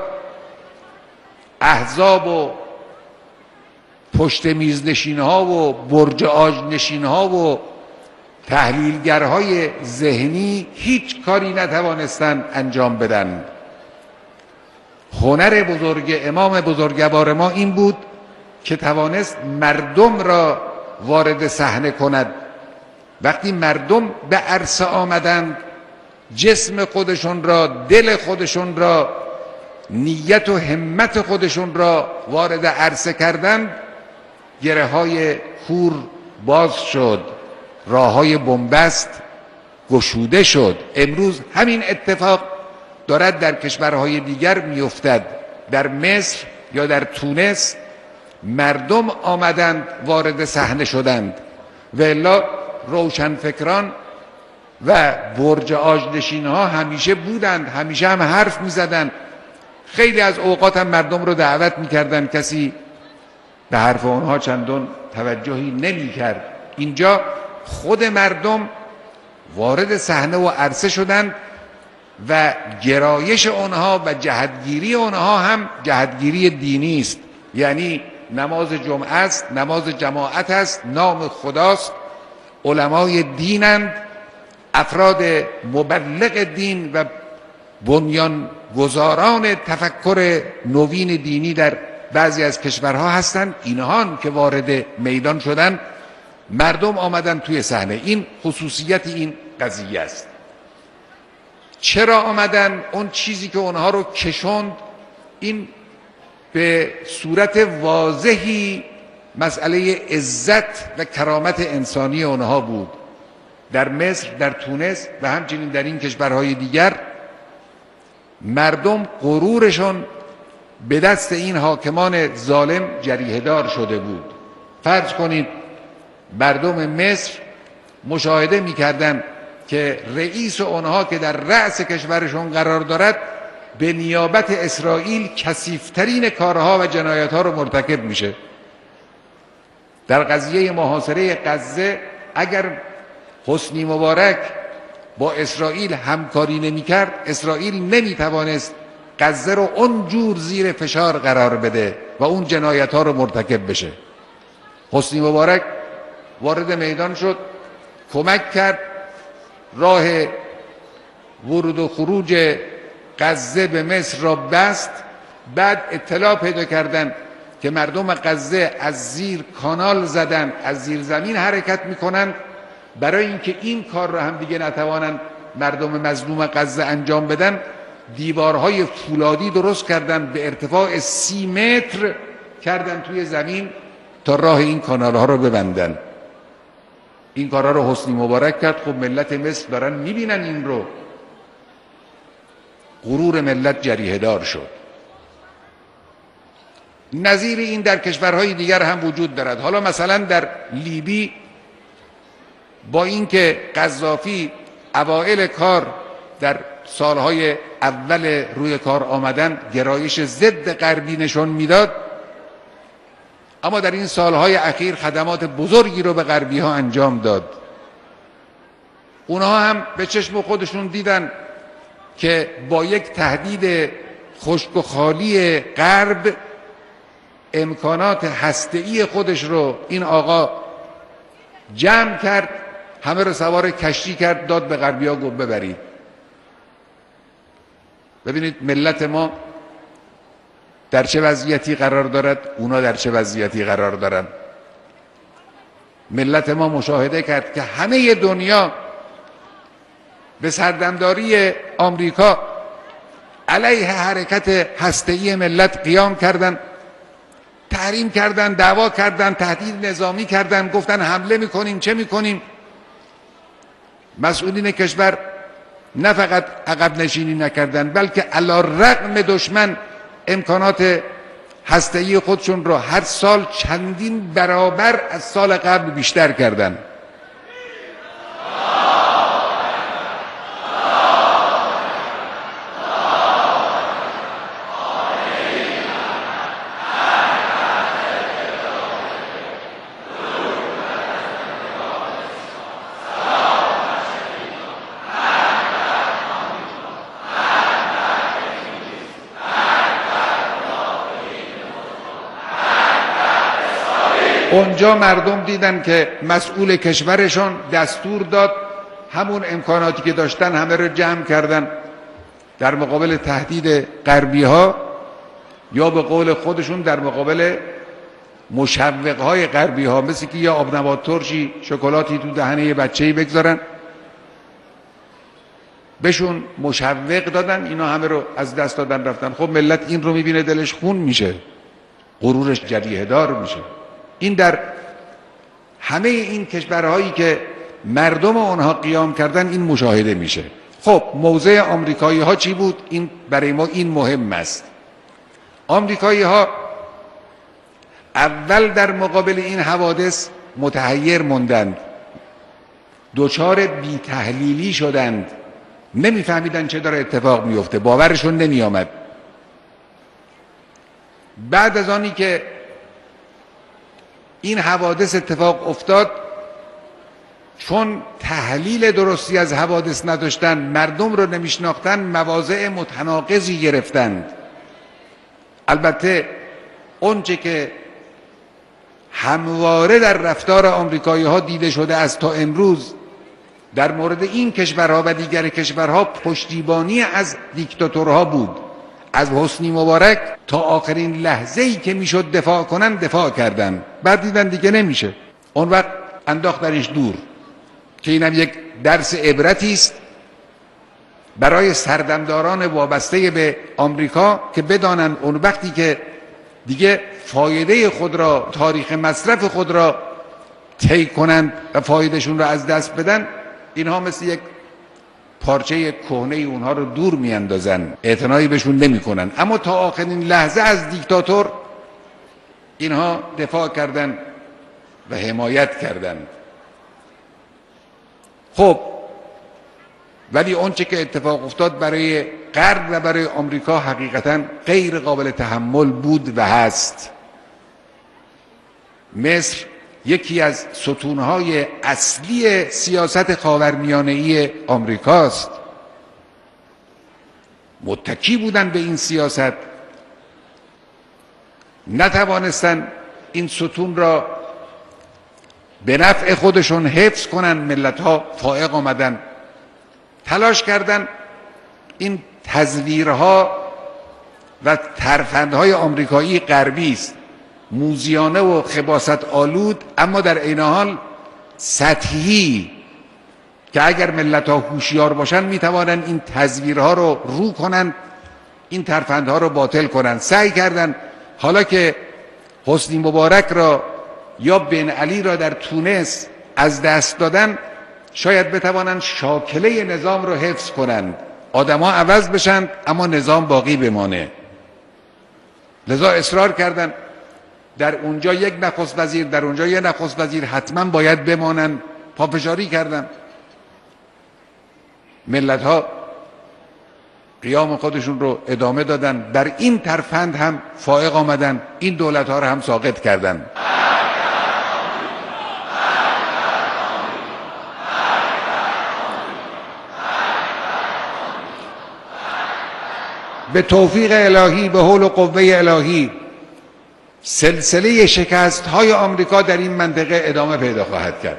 احزاب و پشت میز نشین ها و برج آج نشین ها و تحلیلگرهای ذهنی هیچ کاری نتوانستند انجام بدن. هنر بزرگ امام بزرگوار ما این بود که توانست مردم را وارد صحنه کند. وقتی مردم به عرصه آمدند، جسم خودشون را، دل خودشون را، نیت و همت خودشون را وارد عرصه کردند، گره های کور باز شد، راه های بنبست گشوده شد. امروز همین اتفاق دارد در کشورهای دیگر میافتد. در مصر یا در تونس مردم آمدند، وارد صحنه شدند، و الا روشنفکران و برج آجنشین ها همیشه بودند، همیشه هم حرف می زدند. خیلی از اوقات هم مردم رو دعوت می کردن، کسی به حرف اونها چندان توجهی نمی کرد. اینجا خود مردم وارد صحنه و عرصه شدند و گرایش اونها و جهتگیری اونها هم جهتگیری دینی است. یعنی نماز جمعه است، نماز جماعت است، نام خداست، علمای دینند، افراد مبلغ دین و بنیان گذاران تفکر نوین دینی در بعضی از کشورها هستند. اینها که وارد میدان شدن، مردم آمدن توی صحنه. این خصوصیت این قضیه است. چرا آمدن؟ اون چیزی که اونها رو کشوند، این به صورت واضحی مسئله عزت و کرامت انسانی اونها بود. در مصر، در تونس و همچنین در این کشورهای دیگر مردم غرورشون به دست این حاکمان ظالم جریحه دار شده بود. فرض کنید مردم مصر مشاهده می‌کردند که رئیس اونها که در رأس کشورشون قرار دارد به نیابت اسرائیل کثیف‌ترین کارها و جنایت‌ها رو مرتکب میشه. در قضیه محاصره غزه اگر حسنی مبارک با اسرائیل همکاری نمی‌کرد، اسرائیل نمی‌توانست غزه رو اونجور زیر فشار قرار بده و اون جنایت‌ها رو مرتکب بشه. حسنی مبارک وارد میدان شد، کمک کرد، راه ورود و خروج غزه به مصر را بست. بعد اطلاع پیدا کردند که مردم غزه از زیر کانال زدن، از زیر زمین حرکت میکنند. برای اینکه این کار را هم دیگه نتوانند مردم مظلوم غزه انجام بدن، دیوارهای فولادی درست کردند، به ارتفاع سی متر کردند توی زمین تا راه این کانال ها رو ببندن. این کارها رو حسنی مبارک کرد. خب ملت مصر دارن میبینن این رو، غرور ملت جریحه دار شد. نظیر این در کشورهای دیگر هم وجود دارد. حالا مثلا در لیبی با اینکه قذافی اوائل کار در سالهای اول روی کار آمدن گرایش ضد غربی نشون میداد، اما در این سالهای اخیر خدمات بزرگی رو به غربی ها انجام داد. اونها هم به چشم خودشون دیدن که با یک تهدید خشک و خالی غرب امکانات هسته‌ای خودش رو این آقا جمع کرد، همه رو سوار کشتی کرد، داد به غربی ها، گفت ببرید. ببینید ملت ما در چه وضعیتی قرار دارد، اونا در چه وضعیتی قرار دارن. ملت ما مشاهده کرد که همه دنیا به سردمداری آمریکا علیه حرکت هسته‌ای ملت قیام کردند، تحریم کردند، دعوا کردند، تهدید نظامی کردند، گفتن حمله میکنیم، چه میکنیم. مسئولین کشور نه فقط عقب نشینی نکردند، بلکه علی رغم دشمن امکانات هسته‌ای خودشون را هر سال چندین برابر از سال قبل بیشتر کردند. اونجا مردم دیدن که مسئول کشورشون دستور داد همون امکاناتی که داشتن همه رو جمع کردن در مقابل تهدید غربی ها، یا به قول خودشون در مقابل مشوق های غربی ها، مثل که یا آبنبات ترشی شکلاتی تو دهنه یه بچه‌ای بگذارن بهشون مشوق دادن، اینا همه رو از دست دادن رفتن. خب ملت این رو میبینه دلش خون میشه، غرورش جریحه دار میشه. این در همه این کشورهایی که مردم اونها قیام کردن این مشاهده میشه. خب موضع آمریکایی ها چی بود؟ این برای ما این مهم است. آمریکایی ها اول در مقابل این حوادث متحیر موندند، دچار بی تحلیلی شدند، نمیفهمیدن چه داره اتفاق میفته، باورشون نمی آمد. بعد از آنی که این حوادث اتفاق افتاد، چون تحلیل درستی از حوادث نداشتن، مردم رو نمیشناختن، مواضع متناقضی گرفتند. البته اونچه که همواره در رفتار آمریکایی ها دیده شده است تا امروز در مورد این کشورها و دیگر کشورها پشتیبانی از دیکتاتورها بود. از حسنی مبارک تا آخرین لحظه‌ای که میشد دفاع کنن دفاع کردن، بعد دیدن دیگه نمیشه، اون وقت انداختنش دور. که اینم یک درس عبرتی است برای سردمداران وابسته به آمریکا که بدانند اون وقتی که دیگه فایده خود را، تاریخ مصرف خود را طی کنند و فایدهشون را از دست بدن، اینها مثل یک پارچه کهنه اونها رو دور میاندازن، اعتنایی بهشون نمیکنن. اما تا آخرین لحظه از دیکتاتور اینها دفاع کردند و حمایت کردند. خب ولی اونچه که اتفاق افتاد برای غرب و برای آمریکا حقیقتا غیر قابل تحمل بود و هست. مصر یکی از ستونهای اصلی سیاست خاورمیانه‌ای آمریکاست. متکی بودن به این سیاست، نتوانستن این ستون را به نفع خودشون حفظ کنن. ملت‌ها فائق آمدن، تلاش کردن این تزویرها و ترفندهای آمریکایی غربی است، موذیانه و خباثت آلود، اما در عین حال سطحی، که اگر ملت‌ها هوشیار باشن میتوانن این تزویرها رو رو کنن، این ترفندها رو باطل کنن. سعی کردن حالا که حسنی مبارک را یا بن علی را در تونس از دست دادن، شاید بتوانند شاکله نظام را حفظ کنند، آدم‌ها عوض بشن اما نظام باقی بمانه. لذا اصرار کردند در اونجا یک نخست وزیر، در اونجا یک نخست وزیر حتما باید بمانند، پافشاری کردند. ملت‌ها قیام خودشون رو ادامه دادن، در این ترفند هم فائق آمدن، این دولت‌ها رو هم ساقط کردند. به توفیق الهی، به حول و قوه الهی، سلسله شکست های آمریکا در این منطقه ادامه پیدا خواهد کرد.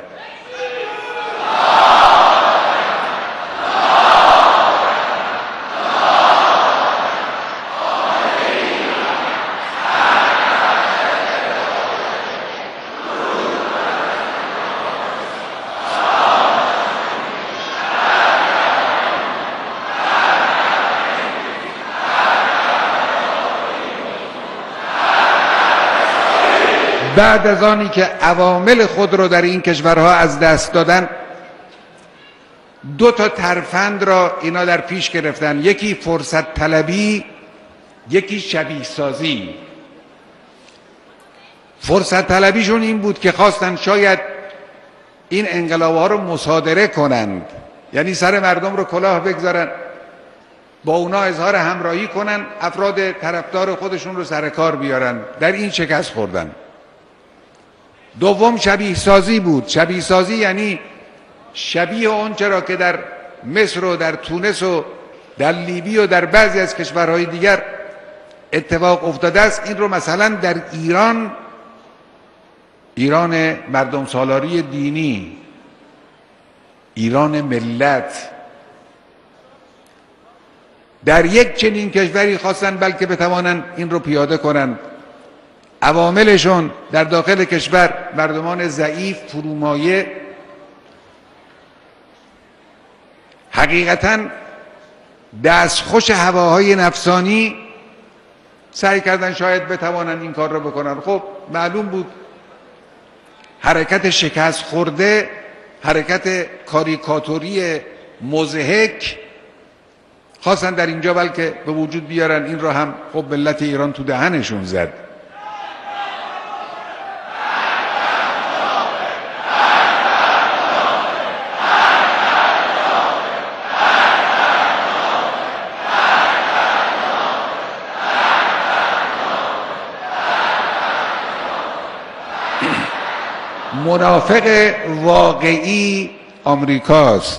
بعد از آنی که عوامل خود رو در این کشورها از دست دادن، دو تا ترفند را اینا در پیش گرفتن، یکی فرصت طلبی، یکی شبیه سازی. فرصت طلبیشون این بود که خواستن شاید این انقلاب‌ها رو مصادره کنند، یعنی سر مردم رو کلاه بگذارن، با اونا اظهار همراهی کنن، افراد طرفدار خودشون رو سر کار بیارن. در این شکست خوردن. دوم شبیه سازی بود. شبیه سازی یعنی شبیه آنچه را که در مصر و در تونس و در لیبی و در بعضی از کشورهای دیگر اتفاق افتاده است، این رو مثلا در ایران ایران مردم سالاری دینی، ایران ملت، در یک چنین کشوری خواستن بلکه بتوانند این رو پیاده کنند. عواملشون در داخل کشور مردمان ضعیف، فرومایه، حقیقتاً دستخوش هواهای نفسانی سعی کردن شاید بتوانند این کار رو بکنن. خب معلوم بود حرکت شکست خورده، حرکت کاریکاتوری مضحک خواستن در اینجا بلکه به وجود بیارن. این را هم خب ملت ایران تو دهنشون زد. منافق واقعی آمریکاست.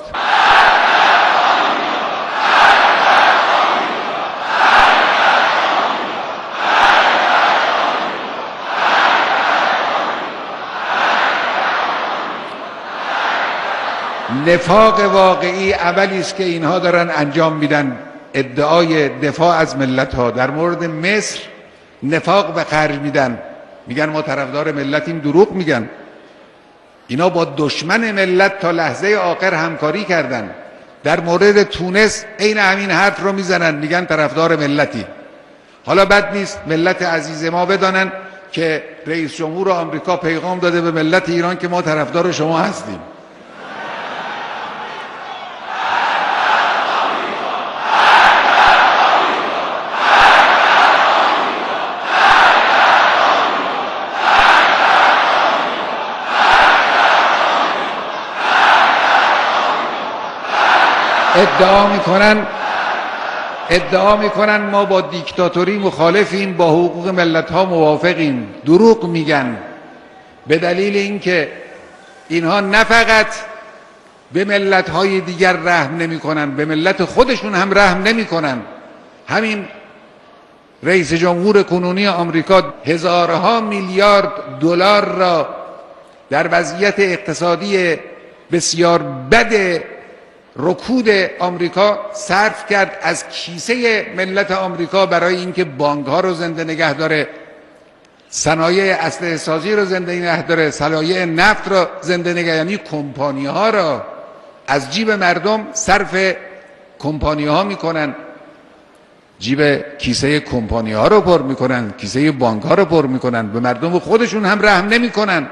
نفاق واقعی عملی است که اینها دارن انجام میدن، ادعای دفاع از ملت ها. در مورد مصر نفاق به خرج میدن، میگن ما طرفدار ملتیم، دروغ میگن. اینا با دشمن ملت تا لحظه آخر همکاری کردن. در مورد تونس عین همین حرف رو میزنن، میگن طرفدار ملتی. حالا بد نیست ملت عزیز ما بدانن که رئیس جمهور آمریکا پیغام داده به ملت ایران که ما طرفدار شما هستیم. ادعا میکنن ادعا میکنن ما با دیکتاتوری مخالفیم، با حقوق ملت ها موافقیم. دروغ میگن، به دلیل اینکه اینها نه فقط به ملت های دیگر رحم نمیکنن، به ملت خودشون هم رحم نمیکنن. همین رئیس جمهور کنونی آمریکا هزارها میلیارد دلار را در وضعیت اقتصادی بسیار بد رکود آمریکا صرف کرد از کیسه ملت آمریکا برای اینکه بانک ها رو زنده نگه داره، صنایع اسلحه سازی رو زنده نگه داره، صنایع نفت رو زنده نگه، یعنی کمپانی ها را از جیب مردم صرف کمپانی ها میکنن، جیب کیسه کمپانی ها رو پر میکنن، کیسه بانک ها رو پر میکنن، به مردم خودشون هم رحم نمیکنن.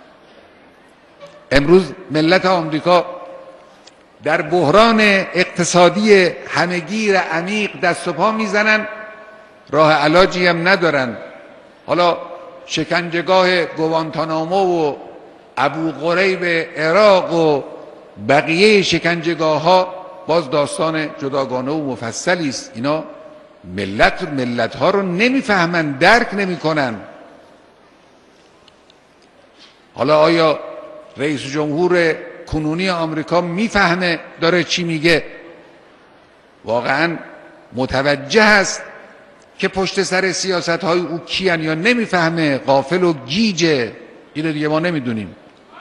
امروز ملت آمریکا در بحران اقتصادی همگیر عمیق دست و پا میزنن، راه علاجی هم ندارن. حالا شکنجهگاه گوانتانامو و ابو غریب عراق و بقیه شکنجهگاه ها باز داستان جداگانه و مفصلی است. اینا ملت ملت ها رو نمیفهمن، درک نمیکنن. حالا آیا رئیس جمهور کنونی آمریکا میفهمه داره چی میگه؟ واقعا متوجه است که پشت سر سیاست های او کیان یا نمیفهمه؟ غافل و گیجه. اینو دیگه ما نمیدونیم.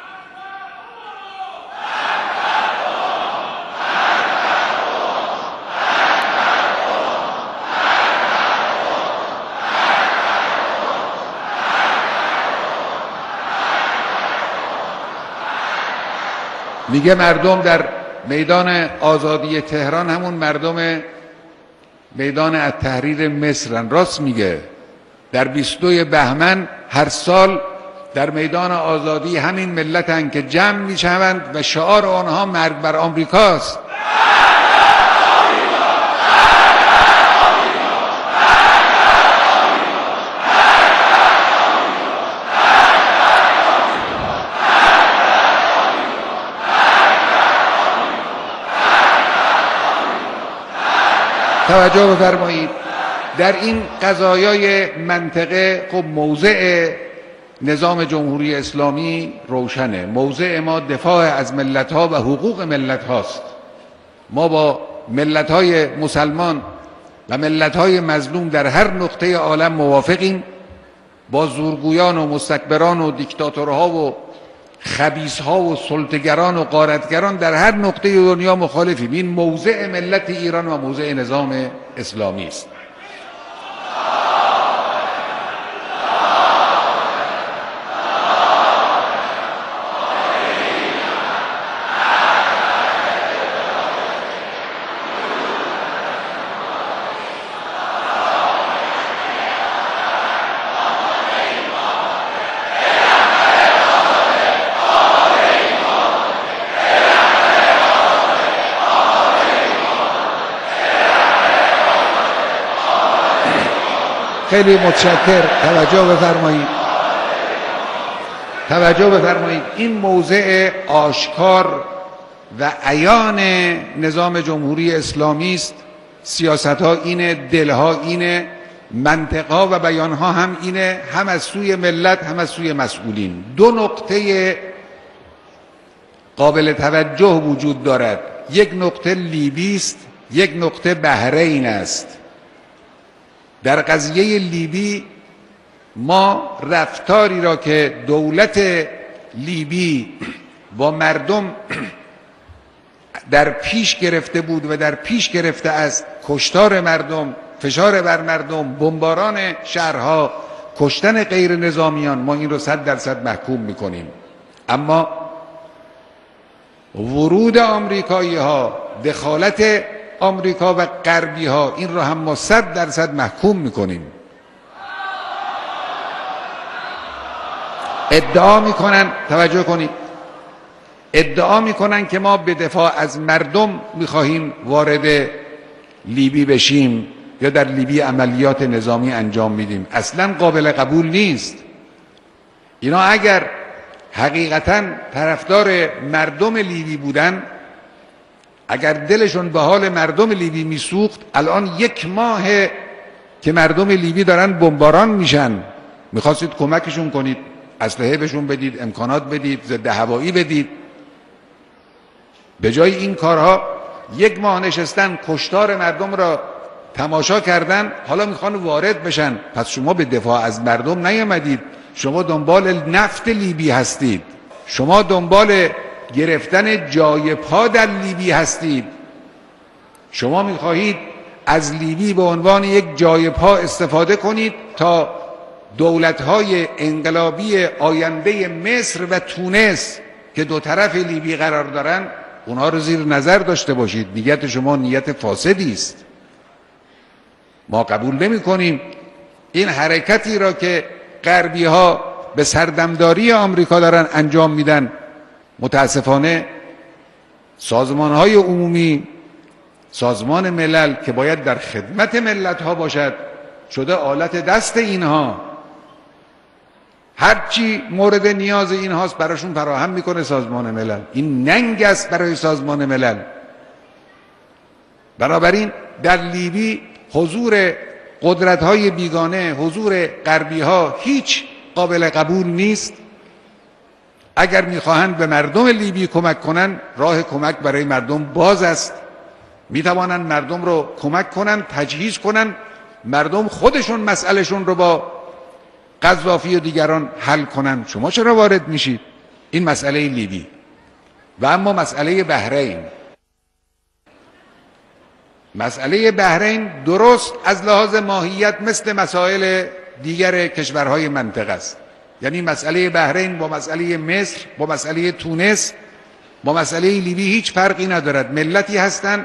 میگه مردم در میدان آزادی تهران همون مردم میدان التحریر مصرن. راست میگه. در بیست و دو بهمن هر سال در میدان آزادی همین ملتن که جمع میشوند و شعار آنها مرگ بر آمریکاست. توجه بفرمایید، در این قضایای منطقه خب موضع نظام جمهوری اسلامی روشنه. موضع ما دفاع از ملت ها و حقوق ملت هاست. ما با ملت های مسلمان و ملت های مظلوم در هر نقطه عالم موافقیم با زورگویان و مستکبران و دیکتاتورها و خبیثها و سلطه‌گران و غارتگران در هر نقطه دنیا مخالفیم. این موضع ملت ایران و موضع نظام اسلامی است. خیلی متشکر. توجه بفرمایید. توجه بفرمایید. این موضع آشکار و عیان نظام جمهوری اسلامی است. سیاست‌ها اینه، دلها اینه، منطق‌ها و بیان‌ها هم اینه، هم از سوی ملت هم از سوی مسئولین. دو نقطه قابل توجه وجود دارد. یک نقطه لیبی است، یک نقطه بحرین است. در قضیه لیبی ما رفتاری را که دولت لیبی با مردم در پیش گرفته بود و در پیش گرفته است، کشتار مردم، فشار بر مردم، بمباران شهرها، کشتن غیر نظامیان، ما این رو صد درصد محکوم میکنیم. اما ورود آمریکایی ها، دخالت آمریکا و غربی ها، این رو هم ما صد درصد محکوم میکنیم. ادعا میکنن، توجه کنید، ادعا میکنن که ما به دفاع از مردم میخواهیم وارد لیبی بشیم یا در لیبی عملیات نظامی انجام میدیم. اصلا قابل قبول نیست. اینا اگر حقیقتا طرفدار مردم لیبی بودن، اگر دلشون به حال مردم لیبی میسوخت، الان یک ماه که مردم لیبی دارن بمباران میشن، میخواستید کمکشون کنید، اسلحه بهشون بدید، امکانات بدید، ضد هوایی بدید. به جای این کارها یک ماه نشستن، کشتار مردم را تماشا کردن، حالا میخوان وارد بشن. پس شما به دفاع از مردم نیامدید، شما دنبال نفت لیبی هستید، شما دنبال گرفتن جای پا در لیبی هستید. شما میخواهید از لیبی به عنوان یک جای پا استفاده کنید تا دولت‌های انقلابی آینده مصر و تونس که دو طرف لیبی قرار دارن، اونها رو زیر نظر داشته باشید. نیت شما نیت فاسدی است. ما قبول نمی کنیم این حرکتی را که غربی ها به سردمداری آمریکا دارن انجام میدن. متاسفانه سازمان های عمومی، سازمان ملل که باید در خدمت ملت ها باشد، شده آلت دست اینها. هرچی مورد نیاز اینهاست براشون فراهم میکنه سازمان ملل. این ننگ است برای سازمان ملل. بنابراین در لیبی حضور قدرت های بیگانه، حضور غربی ها هیچ قابل قبول نیست. اگر میخواهند به مردم لیبی کمک کنند، راه کمک برای مردم باز است. میتوانند مردم رو کمک کنند، تجهیز کنند، مردم خودشون مسئلهشون رو با قذافی و دیگران حل کنند. شما چرا وارد میشید؟ این مسئله لیبی. و اما مسئله بحرین، مسئله بحرین درست از لحاظ ماهیت مثل مسائل دیگر کشورهای منطقه است. یعنی مسئله بحرین با مسئله مصر، با مسئله تونس، با مسئله لیبی هیچ فرقی ندارد. ملتی هستند،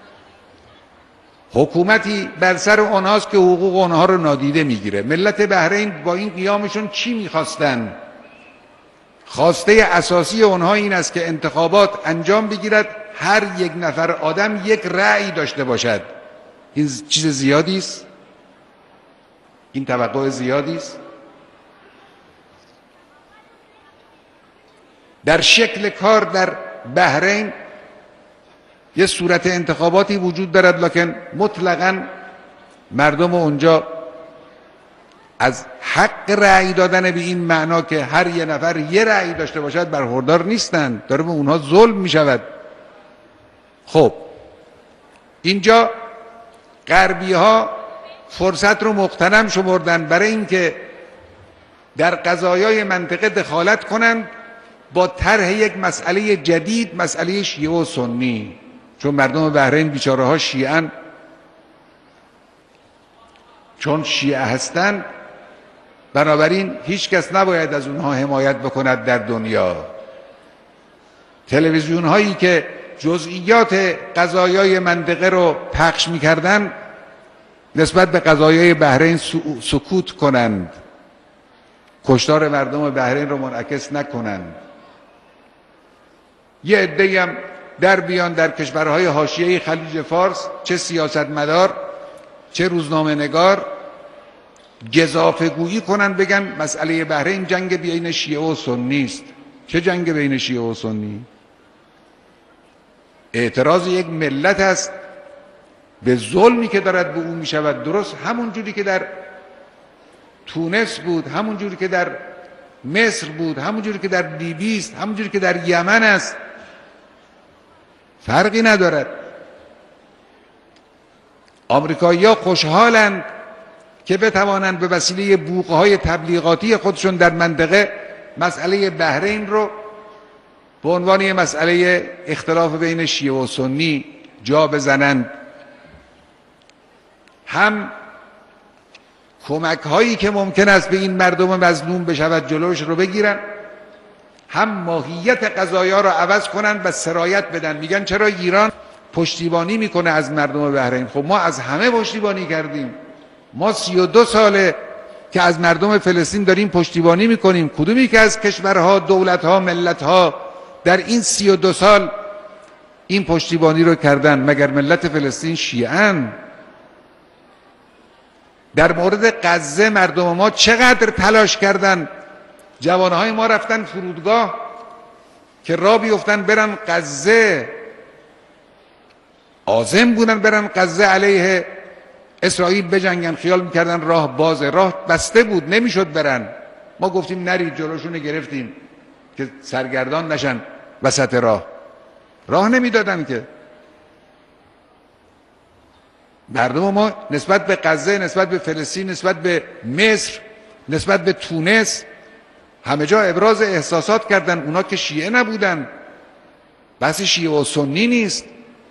حکومتی بر سر آنهاست که حقوق آنها رو نادیده میگیره. ملت بحرین با این قیامشون چی میخواستن؟ خواسته اساسی آنها این است که انتخابات انجام بگیرد، هر یک نفر آدم یک رأی داشته باشد. این چیز زیادی است؟ این توقع زیادی است؟ در شکل کار در بحرین یه صورت انتخاباتی وجود دارد، لکن مطلقاً مردم اونجا از حق رأی دادن به این معنا که هر یه نفر یه رأی داشته باشد برخوردار نیستند. داره به اونها ظلم می شود. خب اینجا غربی ها فرصت رو مغتنم شمردن برای اینکه در قضایای منطقه دخالت کنند با طرح یک مسئله جدید، مسئله شیعه و سنی، چون مردم بحرین بیچاره ها شیعن، چون شیعه هستند بنابراین هیچ کس نباید از اونها حمایت بکند در دنیا. تلویزیون هایی که جزئیات قضایای منطقه رو پخش می‌کردند نسبت به قضایای بحرین سکوت کنند، کشتار مردم بحرین رو منعکس نکنند. یه عده‌ای هم در بیان در کشورهای حاشیه خلیج فارس، چه سیاستمدار چه روزنامه نگار، گزافه‌گویی کنن، بگن مسئله بحرین جنگ بین شیعه و سنی است. چه جنگ بین شیعه و سنی؟ اعتراض یک ملت است به ظلمی که دارد به او می شود. درست همون جوری که در تونس بود، همون جوری که در مصر بود، همون جوری که در لیبی است، همون جوری که در یمن است، فرقی ندارد. آمریکایی‌ها خوشحالند که بتوانند به وسیله بوق‌های تبلیغاتی خودشون در منطقه مسئله بحرین رو به عنوان یک مسئله اختلاف بین شیعه و سنی جا بزنند. هم کمک هایی که ممکن است به این مردم مظلوم بشود جلوش رو بگیرن، هم ماهیت قضایا رو عوض کنن و سرایت بدن. میگن چرا ایران پشتیبانی میکنه از مردم بحرین؟ خب ما از همه پشتیبانی کردیم. ما سی و دو ساله که از مردم فلسطین داریم پشتیبانی میکنیم. کدومی که از کشورها، دولتها، ملتها در این سی و دو سال این پشتیبانی رو کردن؟ مگر ملت فلسطین شیعن؟ در مورد غزه مردم ما چقدر تلاش کردن؟ جوانهای ما رفتن فرودگاه که راه بیفتن برن غزه، عازم بودن برن غزه علیه اسرائیل بجنگن، خیال میکردن راه بازه، راه بسته بود نمیشد برن. ما گفتیم نرید، جلوشون گرفتیم که سرگردان نشن وسط راه، راه نمیدادن که. مردم ما نسبت به غزه، نسبت به فلسطین، نسبت به مصر، نسبت به تونس همه جا ابراز احساسات کردن. اونا که شیعه نبودن. بحث شیعه و سنی نیست.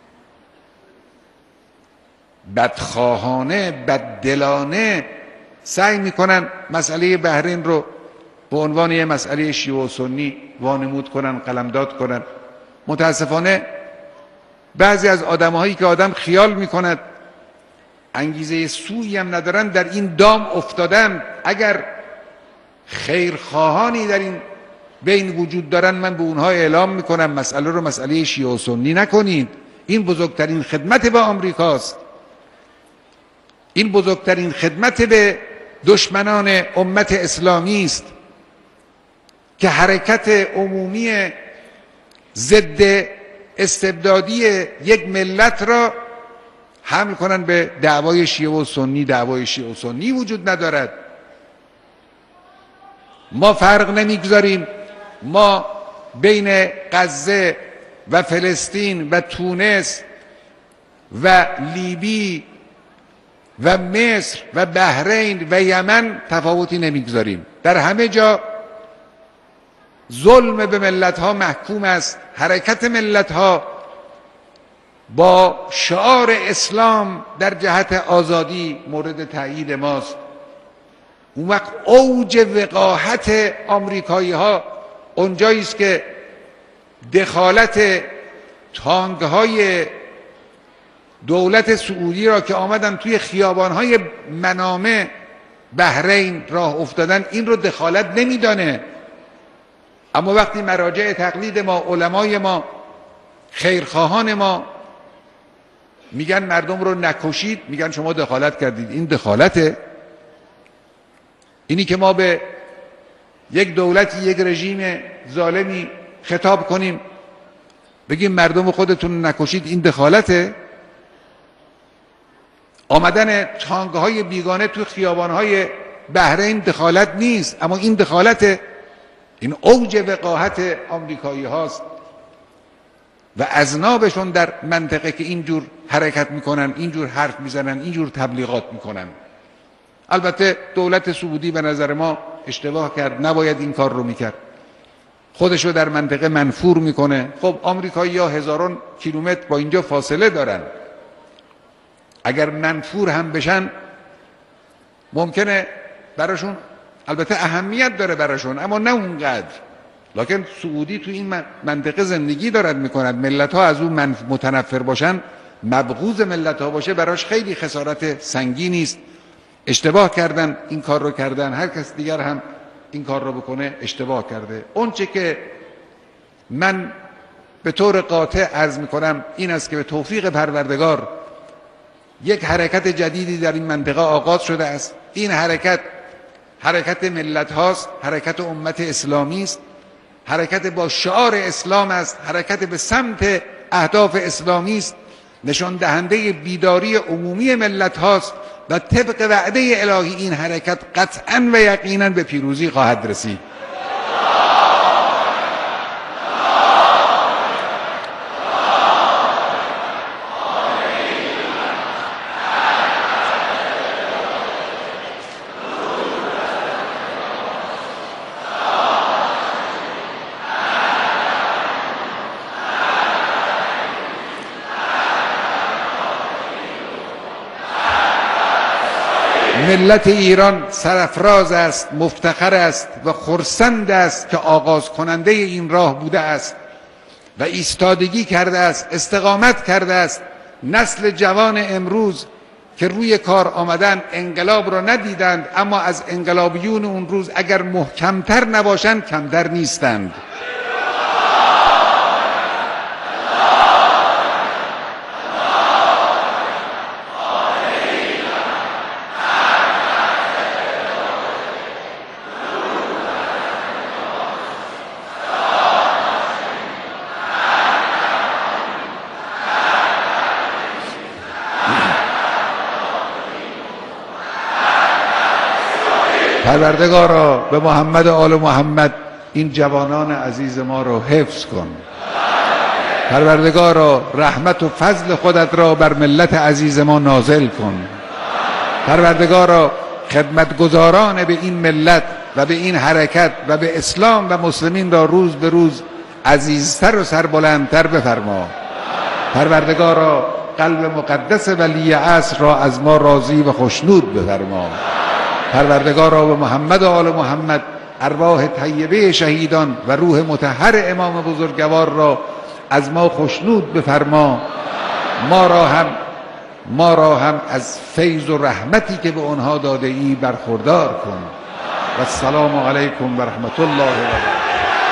بدخواهانه، بددلانه سعی میکنن مسئله بحرین رو به عنوان یه مسئله شیعه و سنی وانمود کنن، قلمداد کنن. متاسفانه بعضی از آدم‌هایی که آدم خیال میکند انگیزه سویی هم ندارن در این دام افتادن. اگر خیرخواهانی در این بین وجود دارن من به اونها اعلام میکنم مسئله رو مسئله شیعه و سنی نکنید. این بزرگترین خدمت به آمریکاست. این بزرگترین خدمت به دشمنان امت اسلامی است که حرکت عمومی ضد استبدادی یک ملت را حمل کنن به دعوای شیعه و سنی. دعوای شیعه و سنی وجود ندارد. ما فرق نمیگذاریم. ما بین غزه و فلسطین و تونس و لیبی و مصر و بحرین و یمن تفاوتی نمیگذاریم. در همه جا ظلم به ملت ها محکوم است. حرکت ملت ها با شعار اسلام در جهت آزادی مورد تأیید ماست. اون وقت اوج وقاحت آمریکایی ها اونجایی است که دخالت تانک های دولت سعودی را که آمدن توی خیابان های منامه بحرین راه افتادن این رو دخالت نمیدانه. اما وقتی مراجع تقلید ما، علمای ما، خیرخواهان ما میگن مردم رو نکشید، میگن شما دخالت کردید. این دخالته؟ اینی که ما به یک دولتی، یک رژیم ظالمی خطاب کنیم بگیم مردم خودتون نکشید، این دخالته؟ آمدن تانک‌های بیگانه تو خیابان‌های بحرین دخالت نیست، اما این دخالته. این اوج وقاحت آمریکایی هاست و اذنابشون در منطقه که اینجور حرکت میکنن، اینجور حرف میزنن، اینجور تبلیغات میکنن. البته دولت سعودی به نظر ما اشتباه کرد، نباید این کار رو میکرد، خودشو در منطقه منفور میکنه. خب آمریکایی‌ها هزاران کیلومتر با اینجا فاصله دارن، اگر منفور هم بشن ممکنه براشون، البته اهمیت داره براشون اما نه اونقدر، لکن سعودی تو این منطقه زندگی دارد میکند، ملت ها از اون متنفر باشن، مبغوض ملت ها باشه، براش خیلی خسارت سنگینی است. اشتباه کردن، این کار رو کردن، هر کس دیگر هم این کار رو بکنه اشتباه کرده. اون چه که من به طور قاطع عرض میکنم این است که به توفیق پروردگار یک حرکت جدیدی در این منطقه آغاز شده است. این حرکت حرکت ملت هاست، حرکت امت اسلامی است، حرکت با شعار اسلام است، حرکت به سمت اهداف اسلامی است، نشان دهنده بیداری عمومی ملت هاست و طبق وعده الهی این حرکت قطعا و یقینا به پیروزی خواهد رسید. ملت ایران سرفراز است، مفتخر است و خرسند است که آغاز کننده این راه بوده است و ایستادگی کرده است، استقامت کرده است. نسل جوان امروز که روی کار آمدن انقلاب را ندیدند، اما از انقلابیون اون روز اگر محکمتر نباشند کمتر نیستند. پروردگارا به محمد و آل محمد این جوانان عزیز ما رو حفظ کن. پروردگارا رحمت و فضل خودت را بر ملت عزیز ما نازل کن. پروردگارا خدمتگزاران به این ملت و به این حرکت و به اسلام و مسلمین را روز به روز عزیزتر و سربلندتر بفرما. پروردگارا قلب مقدس ولی عصر را از ما راضی و خوشنود بفرما. پروردگارا به محمد و آل محمد ارواح طیبه شهیدان و روح مطهر امام بزرگوار را از ما خوشنود بفرما. ما را هم ما را هم از فیض و رحمتی که به آنها داده ای برخوردار کن. و السلام علیکم و رحمت الله و برکاته.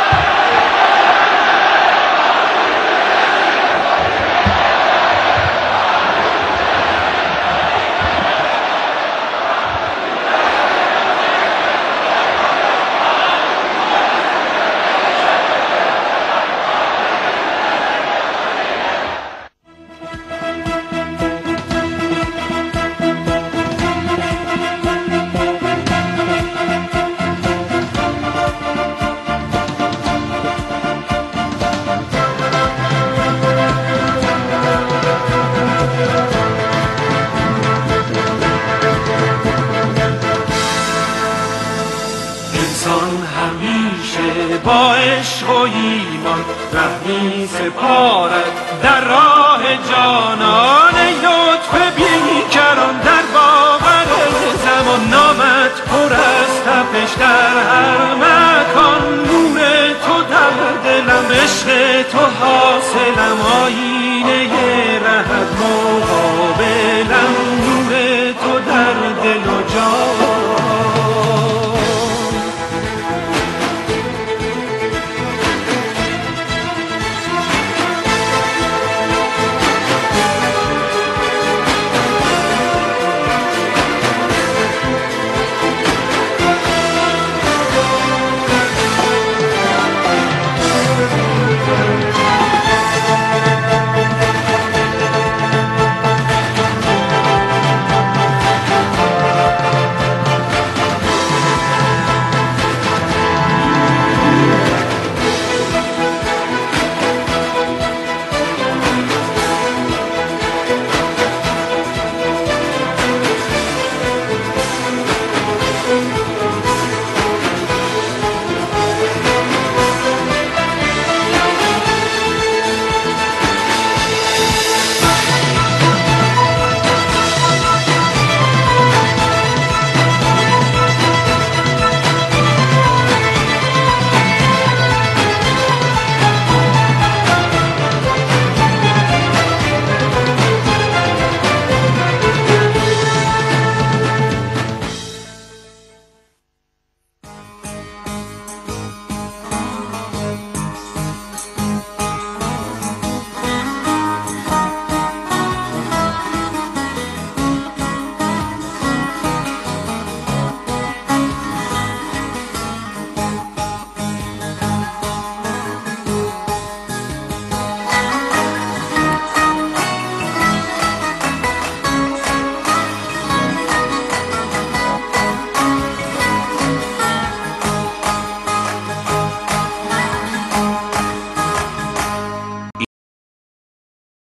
با عشق و ایمان رهمی سپارد در راه جانان. لطف بیکران در باور زمان، نامت پر از تپش در هر مکان. نور تو در دلم، عشق تو حاصلم، آیینه